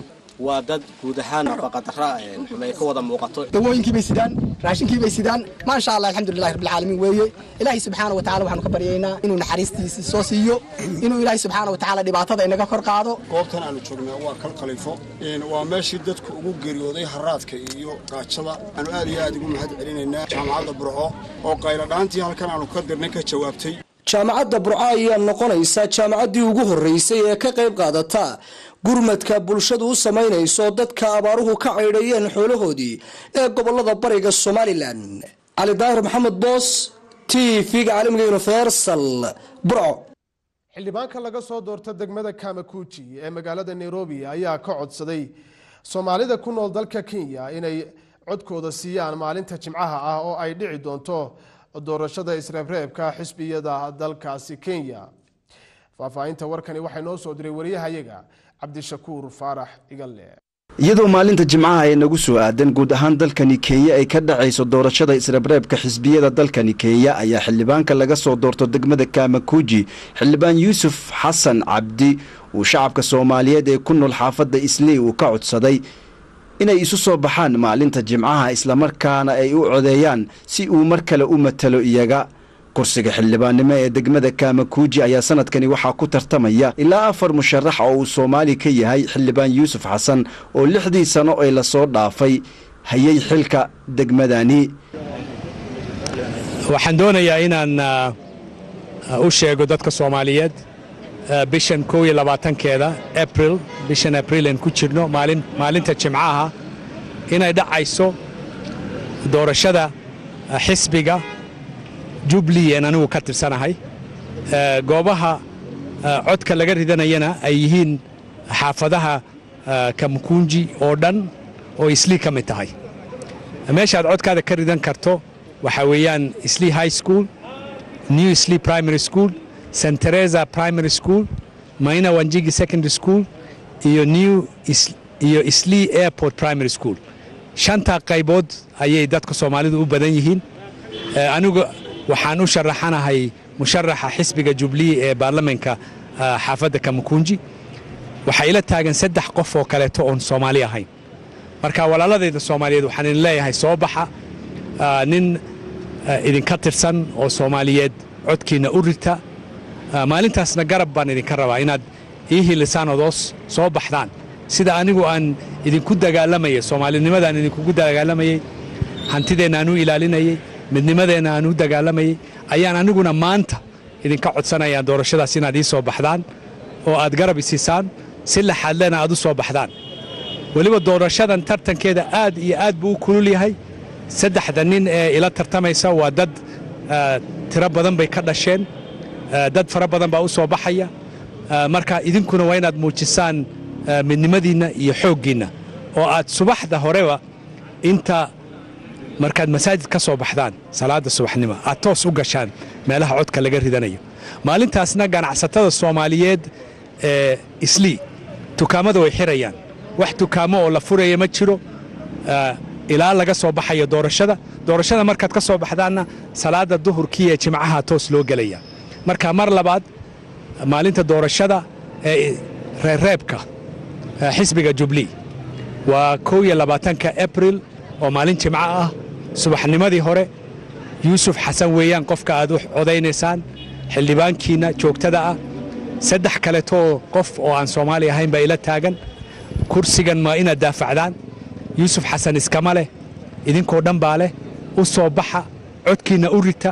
waa dad guud ahaan nafaqadara ay ka wada muuqato dawooyinkii bay sidaan raashinkii bay sidaan ma sha Allah alxamdulillaah rabbil caalamiin weeye ilaahay subhanahu wa ta'ala waxaanu ka baryaynaa inuu naxariistiisa soo siiyo inuu ilaahay subhanahu wa ta'ala dhibaatada inaga kor qaado goobtan aanu joognaa waa kal khaliifo waa meeshii dadku ugu geeriyooday haraadka iyo gaajada aanu aad iyo aad ugu mahad celinaynaa jaamacadda burco oo qaylo dhaantii halkan aanu ka dirnay ka jawaabtay jaamacadda burco ayaa noqonaysa jaamacaddii ugu horreysay ee ka qayb qaadata gurmadka bulshadu u samaynayso dadka abaaruhu ka caydhayeen xoolahoodii ee gobolada bariga Somaliland Ali Daahir Maxamed Boos TV-ga caalamiga Universal Burco xildhibaanka laga soo doorta degmada Kamakuji ee magaalada Nairobi ayaa ka codsaday Soomaalida ku nool dalka Kenya inay codkooda siiyaan maalinta Jimcaha ah oo ay dhici doonto doorashada isreebreebka xisbiyada dalkaasi Kenya faafahinta warkani waxay noo soo diray wariyahayaga Cabdishakuur Faarax Igalle iyadoo maalinta Jimcaha ay nagu soo aadan guud ahaan dalkani Kenya ay ka dhacayso doorashada isreebreebka xisbiyada dalkani Kenya ayaa xildhibaanka laga soo doorto degmada Kamakuji xildhibaan Yuusuf Xasan Cabdi oo shacabka Soomaaliyeed ee ku nool xaafadda Islii uu ka codsaday inay isu soo baxaan maalinta Jimcaha isla markaana ay u codeeyaan si uu mar kale u matalo iyaga kursiga xildhibaannimo ee degmada Kamakuji ayaa sanadkani waxaa ku tartamaya ilaa 4 musharax oo uu Soomaali ka yahay xildhibaan Yuusuf Xasan oo 6 sano ay la soo dhaafay hayay xilka degmadani waxaan doonayaa inaan u sheego dadka Soomaaliyeed bishan 22keeda April bishan April aan ku jirno maalinta Jimcaha inay dhacayso doorashada xisbiga Jubilee aan anigu ka tirsanahay goobaha codka laga ridanayana ay yihiin xaafadaha Kamakunji oo dhan oo Islii ka mid tahay meesha aad codkaada ka ridan karto waxa weeyaan Islii High School New Islii Primary School St Teresa Primary School Maina Wanjigi Secondary School iyo Islii Airport Primary School shanta qaybood ayay dadka Soomaalidu u badan yihiin anigu waxaan u sharaxanahay musharaxa xisbiga Jubilee ee baarlamaanka xaafadda Kamakunji waxa ila taagan 3 qof oo kale oo Soomaali ahayn marka walaaladayda Soomaaliyeed waxaan idin leeyahay soo baxa nin idinka tirsan oo Soomaaliyeed codkiina u rita maalintaasna garab baan idinka rabaa inaad ii hilisaan odos soo baxdaan sida anigu aan idinku dagaalamayay Soomaalinimadan idinku dagaalamayay hantideena aanu ilaalinayay midnimadeena aanu dagaalamayay ayaan aniguna maanta idinka codsanaya doorashadaas inaad ii soo baxdaan oo aad garab isiisaan si la xadlana aad u soo baxdaan waliba doorashadan tartankeeda aad iyo aad buu kulul yahay 3 nin ee ila tartamaysa waa dad tiro badan bay ka dhasheen dad fara badan baa u soo baxaya marka idinkuna waa inaad muujisaan midnimadiina iyo xooggiina oo aad subaxda horeba inta markaad masaajid ka soo baxdaan salaada subaxnimo aad toos u gashaan meelaha codka laga ridanayo maalintaasna ganacsatada Soomaaliyeed islii dukaamada way xirayaan wax dukaamo oo la furaya ma jiro ilaa laga soo baxayo doorashada markaad ka soo baxdaanna salaada duhurkii ee jimcaha toos loo galaya marka mar labaad maalinta doorashada reebka xisbiga Jubilee waa 22 April oo maalin jimca ah subaxnimadii hore Yuusuf Xasan weeyaan qofka aad u codeynaysan xildhibaankiina joogtada ah saddex kale qof oo aan Soomaali ahayn baa ila taagan kursigan ma ina daafacdaan Yuusuf Xasan iskama leh idinkoo dhan baa leh u soo baxa codkiina u rita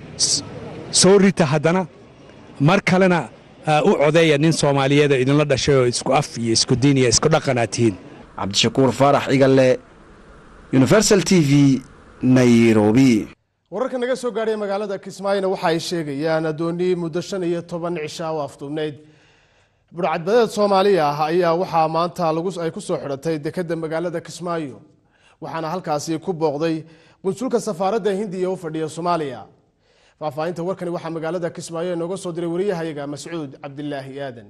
soo rita haddana mar kalena u codeeya nin Soomaaliyeed idinla dhashay oo isku af iyo isku diin iyo isku dhaqanaatiin Cabdishakuur Faarax Igalle Universal TV Nairobi wararka naga soo gaaray magaalada Kismaayo waxa ay sheegayaan adooni muddo 15 cisho oo afduubneyd burcadbadeed Soomaaliya ah ayaa waxa maanta ay ku soo xidhatay dekada magaalada Kismaayo waxaana halkaasi ku booqday qunsulka safaaradda Hindiya oo fadhiya Soomaaliya faafahinta warkani waxa magaalada Kismaayo nooga soo diray wariyahayaga Mascuud Cabdillaahi Aadan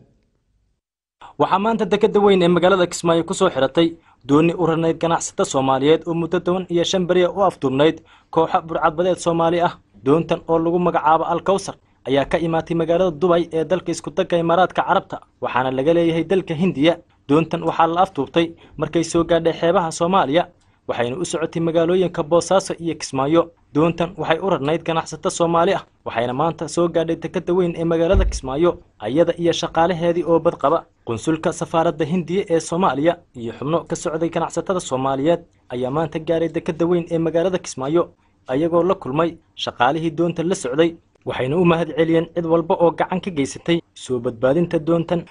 waxaa maanta dekada weyn ee magaalada Kismaayo ku soo xidhatay dooni u rarnayd ganacsatada Soomaaliyeed oo muddo 15 bari u afduubnayd kooxo burcadbadeed Soomaali ah doontan oo lagu magacaabo Al-Kawsar ayaa ka imaatay magaalada Dubai ee dalka isku tagga Imaaraadka Carabta waxaana laga leeyahay dalka Hindiya doontan waxaa la afduubtay markay soo gaadhay xeebaha Soomaaliya waxayna u socotay magaalooyinka Boosaaso iyo Kismaayo doontan waxay u rarnayd ganacsatada Soomaali ah waxayna maanta soo gaadhay dekada weyn ee magaalada Kismaayo ayada iyo shaqaalaheedii oo bad qaba qunsulka safaaradda Hindiya ee Soomaaliya iyo xubno ka socday ganacsatada Soomaaliyeed ayaa maanta gaaray dekada weyn ee magaalada Kismaayo ayagoo la kulmay shaqaalihii doonta la socday waxayna u mahad celiyeen cid walba oo gacan ka geysatay soo badbaadinta doontan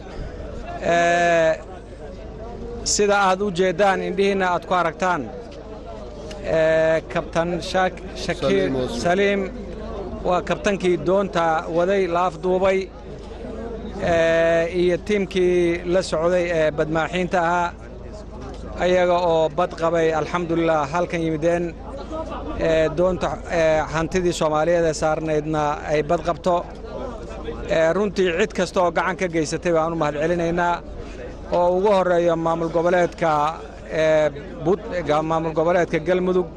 sida aad u jeedaan indhihiina aad ku aragtaan kabtan Shakiir Saliim waa kabtankii doonta waday la afduubay iyo tiimkii la socday ee badmaaxiinta ahaa ayaga oo bad qabay alxamdulillah halkan yimideen doonta hantidii Soomaaliyeed ee saarneydna ay bad qabto runtii cid kasta oo gacan ka geysatay baan u mahad celinaynaa oo ugu horeeyo maamul goboleedka Galmudug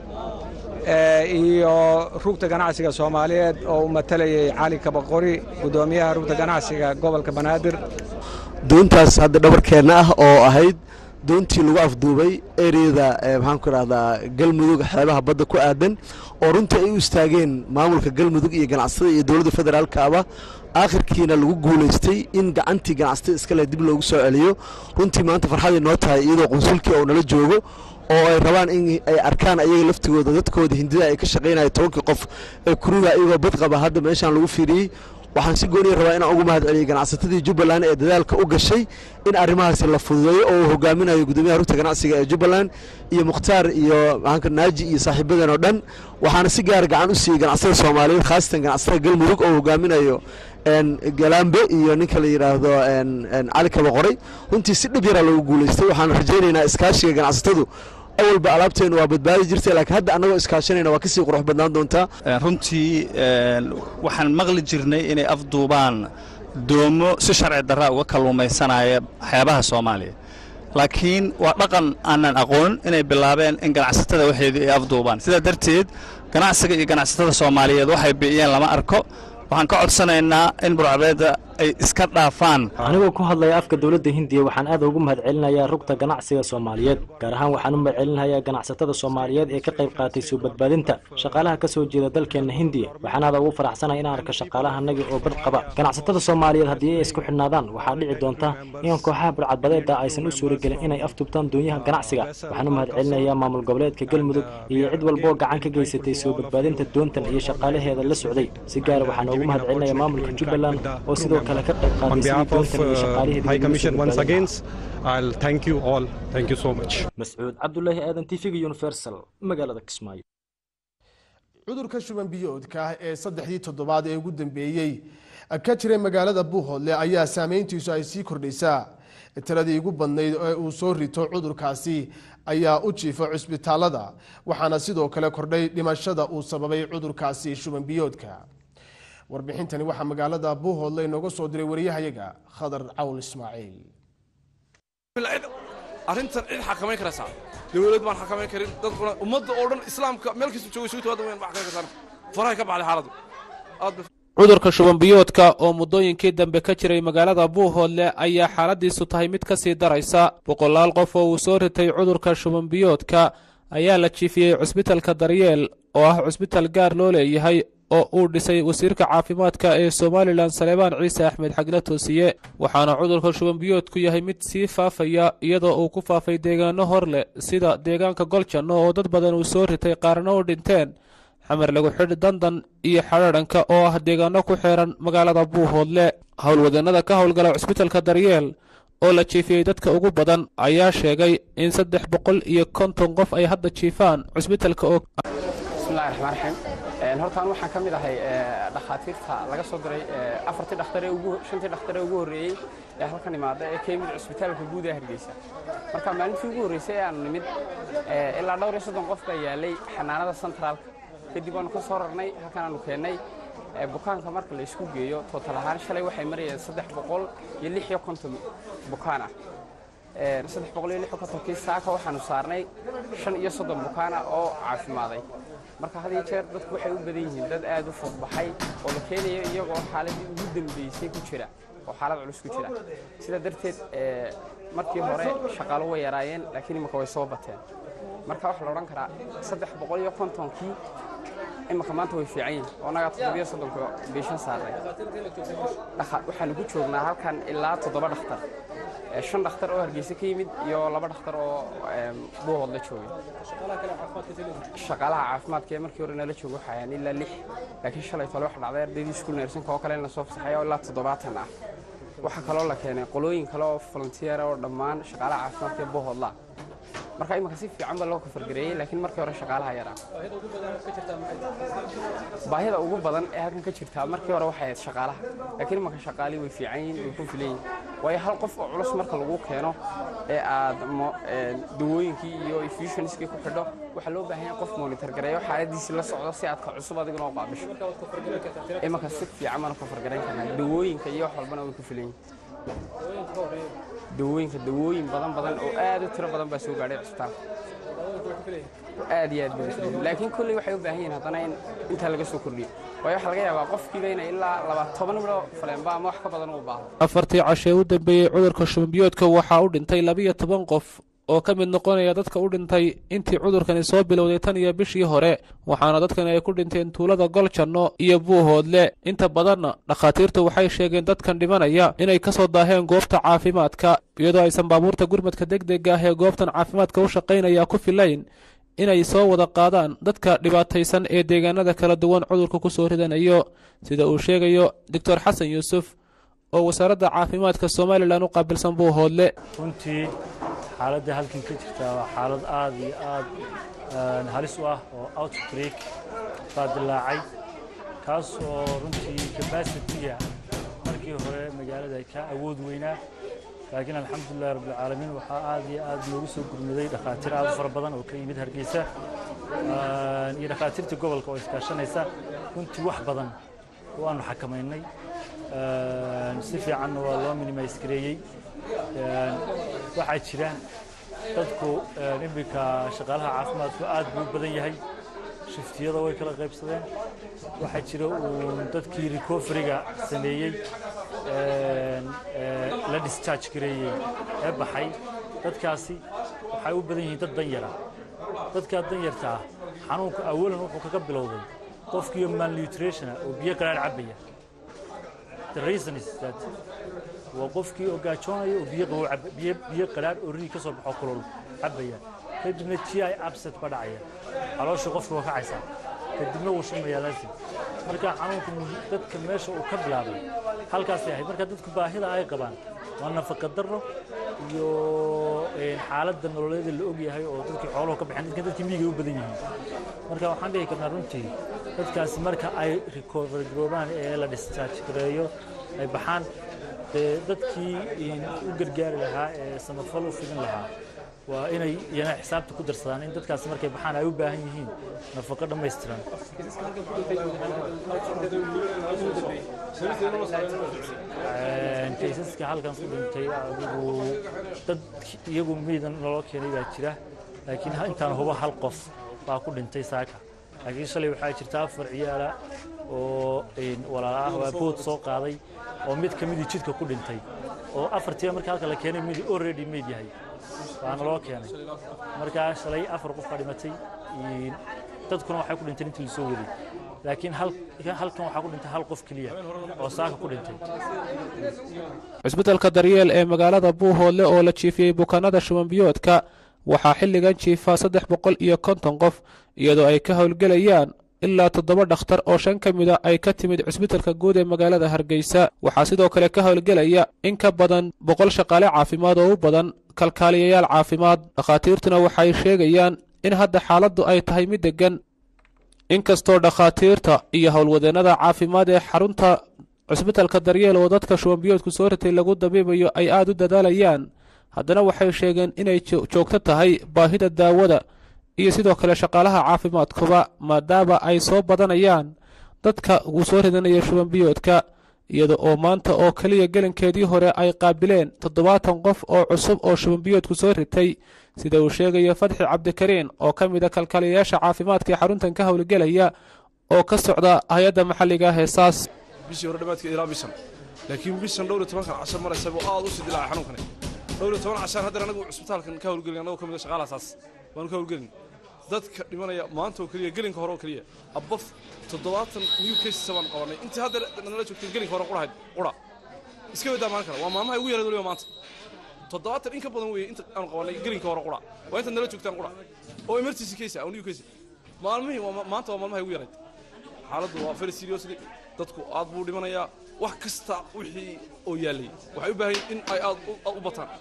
iyo rugta ganacsiga Soomaaliyeed oo matalayay Cali Kabaqori gudoomiyaha rugta ganacsiga gobolka Banaadir doontaas hadda dhabarkeena ah oo ahayd doontii lagu afduubay ereyada maxaan ku raahdaa Galmudug xeebaha badda ku aadan oo runtii ay u istaageen maamulka Galmudug iyo ganacsatada iyo dawladda federaalka ah aakhirkiina lagu guuleystay in gacantii ganacsatada iska leh dib loogu soo celiyo runtii maanta farxad ay noo tahay iyadoo qunsulkii oo nala joogo oo ay rabaan in ay arkaan ayaga laftigooda dadkooda Hindida ay ka shaqeynayaan 10 qof ee kuruga iyagoo bad qaba hadda meeshan lagu fiiriyay waxaan si gooni rabaa in aan ugu mahad celiyo ganacsatadii Jubbaland ee dadaalka u gashay in arrimahaas la fududeeyo oo hogaaminayo gudoomiyaha rugta ganacsiga ee Jubbaland iyo Mukhtaar iyo waxaan Naaji iyo saaxiibadan oo dhan waxaana si gaar gacan u siiyay ganacsatada Soomaaliyeed khaasatan ganacsatada Galmudug oo hogaaminayo Galambe iyo ninka la yiraahdo Cali Kabaqori runtii si dhib yar loogu guuleystay waxaan rajaynaynaa iskaashiga ganacsatadu awalba alaabteenu waa badbaadi jirtay laakiin hadda anagoo iskaashanayna waa kasii qurux badnaan doontaa runtii waxaan maqli jirnay inay afduubaan doomo si sharci darra uga kalluumaysanaya xeebaha Soomaaliya laakiin waa dhaqan aanan aqoon inay bilaabeen in ganacsatada waxeedii ay afduubaan sidaa darteed ganacsiga iyo ganacsatada Soomaaliyeed waxay bixiyeen lama arko waxaan ka codsanaynaa in burcadbadeeda ay iska dhaafaan anigoo ku hadlaya afka dawladda Hindiya waxaan aad ugu mahad celinayaa rugta ganacsiga Soomaaliyeed gaar ahaan waxaan u mahad celinayaa ganacsatada Soomaaliyeed ee ka qayb qaatay soo badbaadinta shaqaalaha ka soo jeeda dalkeena Hindiya waxaan aad ugu faraxsanahay inaan arko shaqaalahanaga oo bad qaba ganacsatada Soomaaliyeed haddii ay isku xidhnaadaan waxaa dhici doonta in kooxaha burcadbadeeda aysan u suuragelin inay afduubtaan doonyaha ganacsiga waxaan u mahad celinayaa maamul goboleedka Galmudug iyo cid walba oo gacan ka geysatay soo badbaadinta doontan iyo shaqaalaheeda la socday si gaar ah waxaan ugu mahad celinayaa maamulka Jubbaland oo sidoo kale ka On behalf of High Commission once again, I'll thank you all. Thank you so much. Mascuud Cabdullaahi Aadan TV Universal magaalada Kismaayo. cudurka shuban biyoodka ee 3 toddobaad ee ugu dambeeyay ka jiray magaalada Buuhoodle ayaa saameyntiisu ay sii kordhaysaa tiradii ugu badnayd ee uu soo rito cudurkaasi ayaa u jiifa cusbitaalada waxaana sidoo kale kordhay dhimashada uu sababay cudurkaasi shuban biyoodka. warbixintani waxaa magaalada Buuhoodle inooga soo diray wariyahayaga Khadar Cawl Ismaaciil. arrintan cid xakameyn karaysa dawlad baan xakameyn karin dadkuna ummadda oo dhan islaamka meel kasta jooga isugu tawaada weyn wax ka karsan faraha ka baxday xaaladdu cudurka shuban biyoodka oo muddooyinkii dambe ka jiray magaalada Buuhoodle ayaa xaaladiisu tahay mid ka sii daraysa. boqolaal qof oo uu soo ritay cudurka shuban biyoodka ayaa la jiifiyey cusbitaalka Daryeel oo ah cusbitaal gaar loo leeyahay oo uu dhisay wasiirka caafimaadka ee Soomaaliland Saleebaan Ciise Axmed Xagle Toosiye. waxaana cudurka shuban biyoodku yahay mid sii faafaya iyadoo uu ku faafay deegaano horle sida deegaanka Goljanno oo dad badan uu soo ritay qaarna u dhinteen, xamar lagu xidh dandan iyo xadhaadhanka oo ah deegaano ku xeeran magaalada Buuhoodle. howlwadeenada ka howlgala cusbitaalka Daryeel oo la jiifiyey dadka ugu badan ayaa sheegay in 350 qof ay hadda jiifaan cusbitaalka oo bismillaahi raxmaani raxiim. hortaan waxaan ka mid ahay dhakhaatiirta laga soo diray shantii dhakhtar ee ugu horreeyey ee halkan imaada ee ka yimid cusbitaalka guud ee Hargeysa. marka maalintii ugu horreysay ee aan nimid ilaa dhowr iyo 30 qof baa yaalay xanaanada centraalka, kadib waanu ka soo rarnay halkan aanu keennay bukaanka. marka la isku geeyo total ahaan shalay waxay marayeen 356 bukaan ah. 356 saaka waxaanu saarnay 35 bukaan ah oo caafimaaday. marka had iyo jeer dadku waxay u badan yihiin dad aad u fudbaxay oo la keenayo iyagoo xaaladii ugu dambeysay ku jira oo xaalad culus ku jira. sida darteed markii hore shaqaalo way yaraayeen laakiin imika way soo bateen. marka waxa la oran karaa 350kii imika maanta way fiican yihiin oo naga 37 beeshan saaray. waxaan ku joognaa halkan ilaa 7 dhakhtar, 5 dhakhtar oo Hargeysa ka yimid iyo 2 dhakhtar oo Buuhoodle joogay. shaqaalaha caafimaadka ee markii hore nala joogo waxaan ilaa 6, laakiin shalay talo wax dhacday ardayda isku neersanka oo kale la soo fasaxay oo ilaa 70 ah. waxa kaloo la keenay qolooyin kale oo volunteer oo dhammaan shaqaalaha caafimaadka ee Buuhoodle. marka imika si fiican baa loo kafargareeyay, laakiin markii hore shaqaalaha yaraa. baahida ugu badan ee halkan ka jirta markii hore waxay ahayd shaqaalaha, laakiin imika shaqaalii way fiican yihiin, way ku filan yihiin. waayo hal qof oo culus marka lagu keeno ee aad dawooyinkii iyo infusionskii ku xidho waxa loo baahan yahay qof monitor gareeyo xaaladiisa la socdo si aad ka cusub adiguna u qaabisho. imika si fiican baan u kafargareyn karnaa dawooyinka iyo wax walbana way ku filan yihiin. dawooyin badan oo aad u tiro badan baa soo gaadhay cusbitaalka. aad iyo aad bay laakiin kulli waxay u baahan yihiin haddana in inta laga soo kordhiyo. waayo waxa laga yaabaa qofkiiba inay ilaa 20 midho faleenba ama wax ka badan u baahan. afartii cashe u dambeeyey cudurka shuban biyoodka waxaa u dhintay 12 qof oo ka mid noqonaya dadka u dhintay intii cudurkani soo bilowday tan iyo bishii hore, waxaana dadkani ay ku dhinteen tuulada Goljanno iyo Buuhoodle. inta badanna dhakhaatiirtu waxay sheegeen dadkan dhimanaya inay ka soo daaheen goobta caafimaadka, iyadoo aysan baabuurta gurmadka degdega ah ee goobtan caafimaadka u shaqaynaya ku filayn inay soo wada qaadaan dadka dhibaataysan ee deegaanada kala duwan cudurka ku soo ridanayo, sida uu sheegayo Dr. Xasan Yuusuf oo wasaaradda caafimaadka Soomaaliland u qaabilsan Buuhoodle. runtii xaaladda halkan ka jirta waa xaalad aad iyo aad halis u ah oo outbreak baa dilaacay, kaas oo runtii capacity-ga markii hore magaalada ka awood weynaa. laakiin alxamdulillahi rabbil caalamiin waxaa aad iyo aad loogu soo gurmaday dhakhaatiir aad u fara badan oo ka yimid Hargeysa iyo dhakhaatiirta gobolka oo iskaashanaysa. runtii wax badan waanu xakamaynay, si fiicanna waa loo minimize gareeyey. waxaa jira dadku imika shaqaalaha caafimaadku aad buu u badan yahay, shiftiyada way kala qaybsadeen. waxaa jira dadkii recovery-ga sameeyey la discharge gareeyey ee baxay. dadkaasi waxay u badan yihiin dad danyara. dadkaa danyarta ah xanuunka awalan wuxuu kaga bilowday qofkiiyo malnutrition oo biyo qaraar cabaya. The reason is that waa qofkii oo gaajoonaya oo biyo qaraar oo rii ka soo baxo kulul cabaya, kadibna GI upset ba dhacaya, caloosha qofku waa kacaysaa, kadibna wuu shumayaa laasim. marka xanuunku dadka meesha uu ka bilaabay halkaasay ahayd. marka dadku baahida ay qabaan waa nafaqa darro iyo xaaladda nololeed la og yahay oo dadkii xooluhu ka baxeen, dadkii miyiga u badan yihiin. marka waxaan dhihi karnaa runtii dadkaasi marka ay recovery garoobaan ee la discharge gareeyo ay baxaan dadkii u gargaari lahaa ee samafal u fidin lahaa waa inay yana xisaabta ku darsadaan in dadkaasi markay baxaan ay u baahan yihiin nafaqo dhammaystiran. Kaysaska halkan ku dhintay adigu dad iyagu miidan loo keenay baa jira laakiin intaan hubo hal qof baa ku dhintay saaka. laakiin shalay waxaa jirta 4 ciyaala oo walaalaha ah waa boot soo qaaday oo mid ka mid jidka ku dhintay oo 4 markii halka la keenay mid already mid yahay waana loo keenay markaa shalay 4 qof dhimatay dadkuna waxay ku dhinteen intii la soo waday laakiin halkan waxaa ku dhintay hal qof kaliya oo saaka ku dhintay. Cisbitaalka Daryeel ee magaalada Buuhoodle oo la jiifiyay bukaanada shuban biyoodka waxaa xilligan jiifa 350 qof iyadoo ay ka howlgelayaan ilaa 7 dhakhtar oo 5 kamid ah ay ka timid cisbitaalka guud ee magaalada Hargeysa. waxaa sidoo kale ka howlgelaya in ka badan 100 shaqaale caafimaad oo u badan kalkaaliyayaal caafimaad. dhakhaatiirtuna waxay sheegayaan in hadda xaaladdu ay tahay mid degan inkastoo dhakhaatiirta iyo howlwadeennada caafimaad ee xarunta cisbitaalka Daryeel oo dadka shuban biyoodku soo ritay lagu dabiibayo ay aad u dadaalayaan haddana waxay sheegeen inay joogto tahay baahida daawada iyo sidoo kale shaqaalaha caafimaadkuba maadaama ay soo badanayaan dadka ugu soo ridanaya shuban biyoodka iyada oo maanta oo kaliya gelinkeedii hore ay qaabileen 70 qof oo cusub oo shuban biyoodku soo ritay sida uu sheegayo Fadxi Cabdikariin oo ka mid ah kalkaaliyayaasha caafimaadka ee xaruntan ka howlgelaya oo ka socda hay'adda maxalliga ah heesaas bishii hore dhamaadkii ilaa bishan laakiin bishan dhowr 10 casho maraysa oo aad u sii dilaa xanuunkan dhowr 10 casho hadda anagu cisbitaalkan ka howlgelin anagu kamid shaqaalahaas waan ka howlgelin dadka dhimanaya maanta oo kaliya gelinka hore oo kaliya abaf 70 new cases baan qabanay inta hadda nala joogtay gelinka hore qura iska wada maan kara waa maamaha ugu yareedo maanta 70 in ka badan weey inta aan qabanay gelinka hore qura waa inta nala joogtaan qura oo emergency case ah oo new case maalmihii maanta waa maamaha ugu yareedo xaaladdu waa very serious dadku aad buu dhimanayaa wax kasta wixii oo yaalay waxay u baahan in ay aad u bataan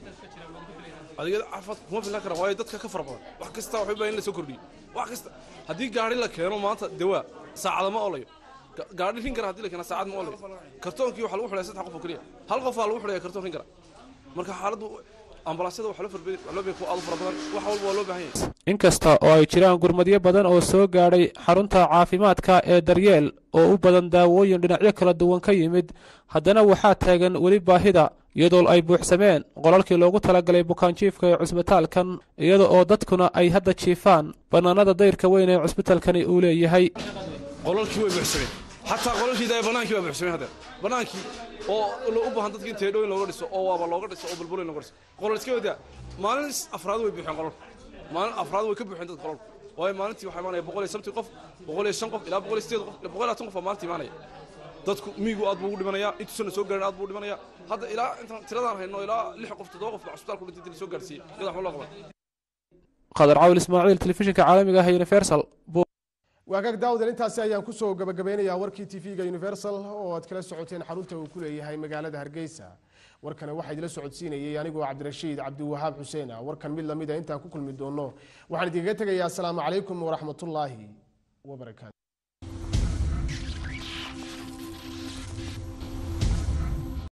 adiga cafad kuma filan kara way dadka ka farbadan wax kasta waxay u baahan in la soo kordhiyo wax kasta hadii gaari la keeno maanta dawaa saacada ma olayo gaari rin kara hadii la keeno saacad ma olayo kartoonkii waxa lagu xulay 3 qof oo kaliya hal qof lagu xulay kartoon rin kara marka xaaladdu ambalaasada waxa loo farbay ku aad u farabadan wax walba loo baahan yahay inkasta oo ay jiraan gurmadyo badan oo soo gaadhay xarunta caafimaadka ee Daryeel oo u badan daawooyin dhinacyo kala duwan ka yimid haddana waxaa taagan weli baahida iyadoo ay buuxsameen qolalkii loogu talagalay bukaan jiifka ee cisbitaalkan iyada oo dadkuna ay hadda jiifaan banaanada dayrka weyn ee cisbitaalkani uu leeyahay qolalkii way buuxsameen hatta qolalkii day banaankii way buuxsameen hadda banaankii oo loo u baahan dadkii teedhooyin looga dhiso oo waaba looga dhiso oo bulbulin looga dhiso qolal iska wada maalin afraad way buuxeen qolal maalin afraad way ka buuxeen dad qolal way maalintii waxa imaanaya 170 qof 105 qof ilaa 180 qof 120 qof maalintii imaanaya dadku miigu aad buu dhimanaya inta soo gaarin aad buu dhimanaya hadda ilaa inta tiradaan hayno ilaa 6 qof 7 qof cisbitaalku dhintay soo gaarsiiyay iyada wax loo qaban Qadar Caawil Ismaaciil telefishinka caalamiga ah Universal waagaag daawada intaasi ayaan ku soo gabagabeynayaa warkii TV-ga Universal oo aad kala socoteen xarunta uu ku leeyahay magaalada Hargeysa warkana waxa idila socodsiinayay anigoo Cabdirashiid Cabdiwahaab Xuseen warkan mid lamid ah intaan ku kulmi doono waxaan idinkaga tagayaa assalaamu calaykum wa rahmatullaahi wa barakaatuh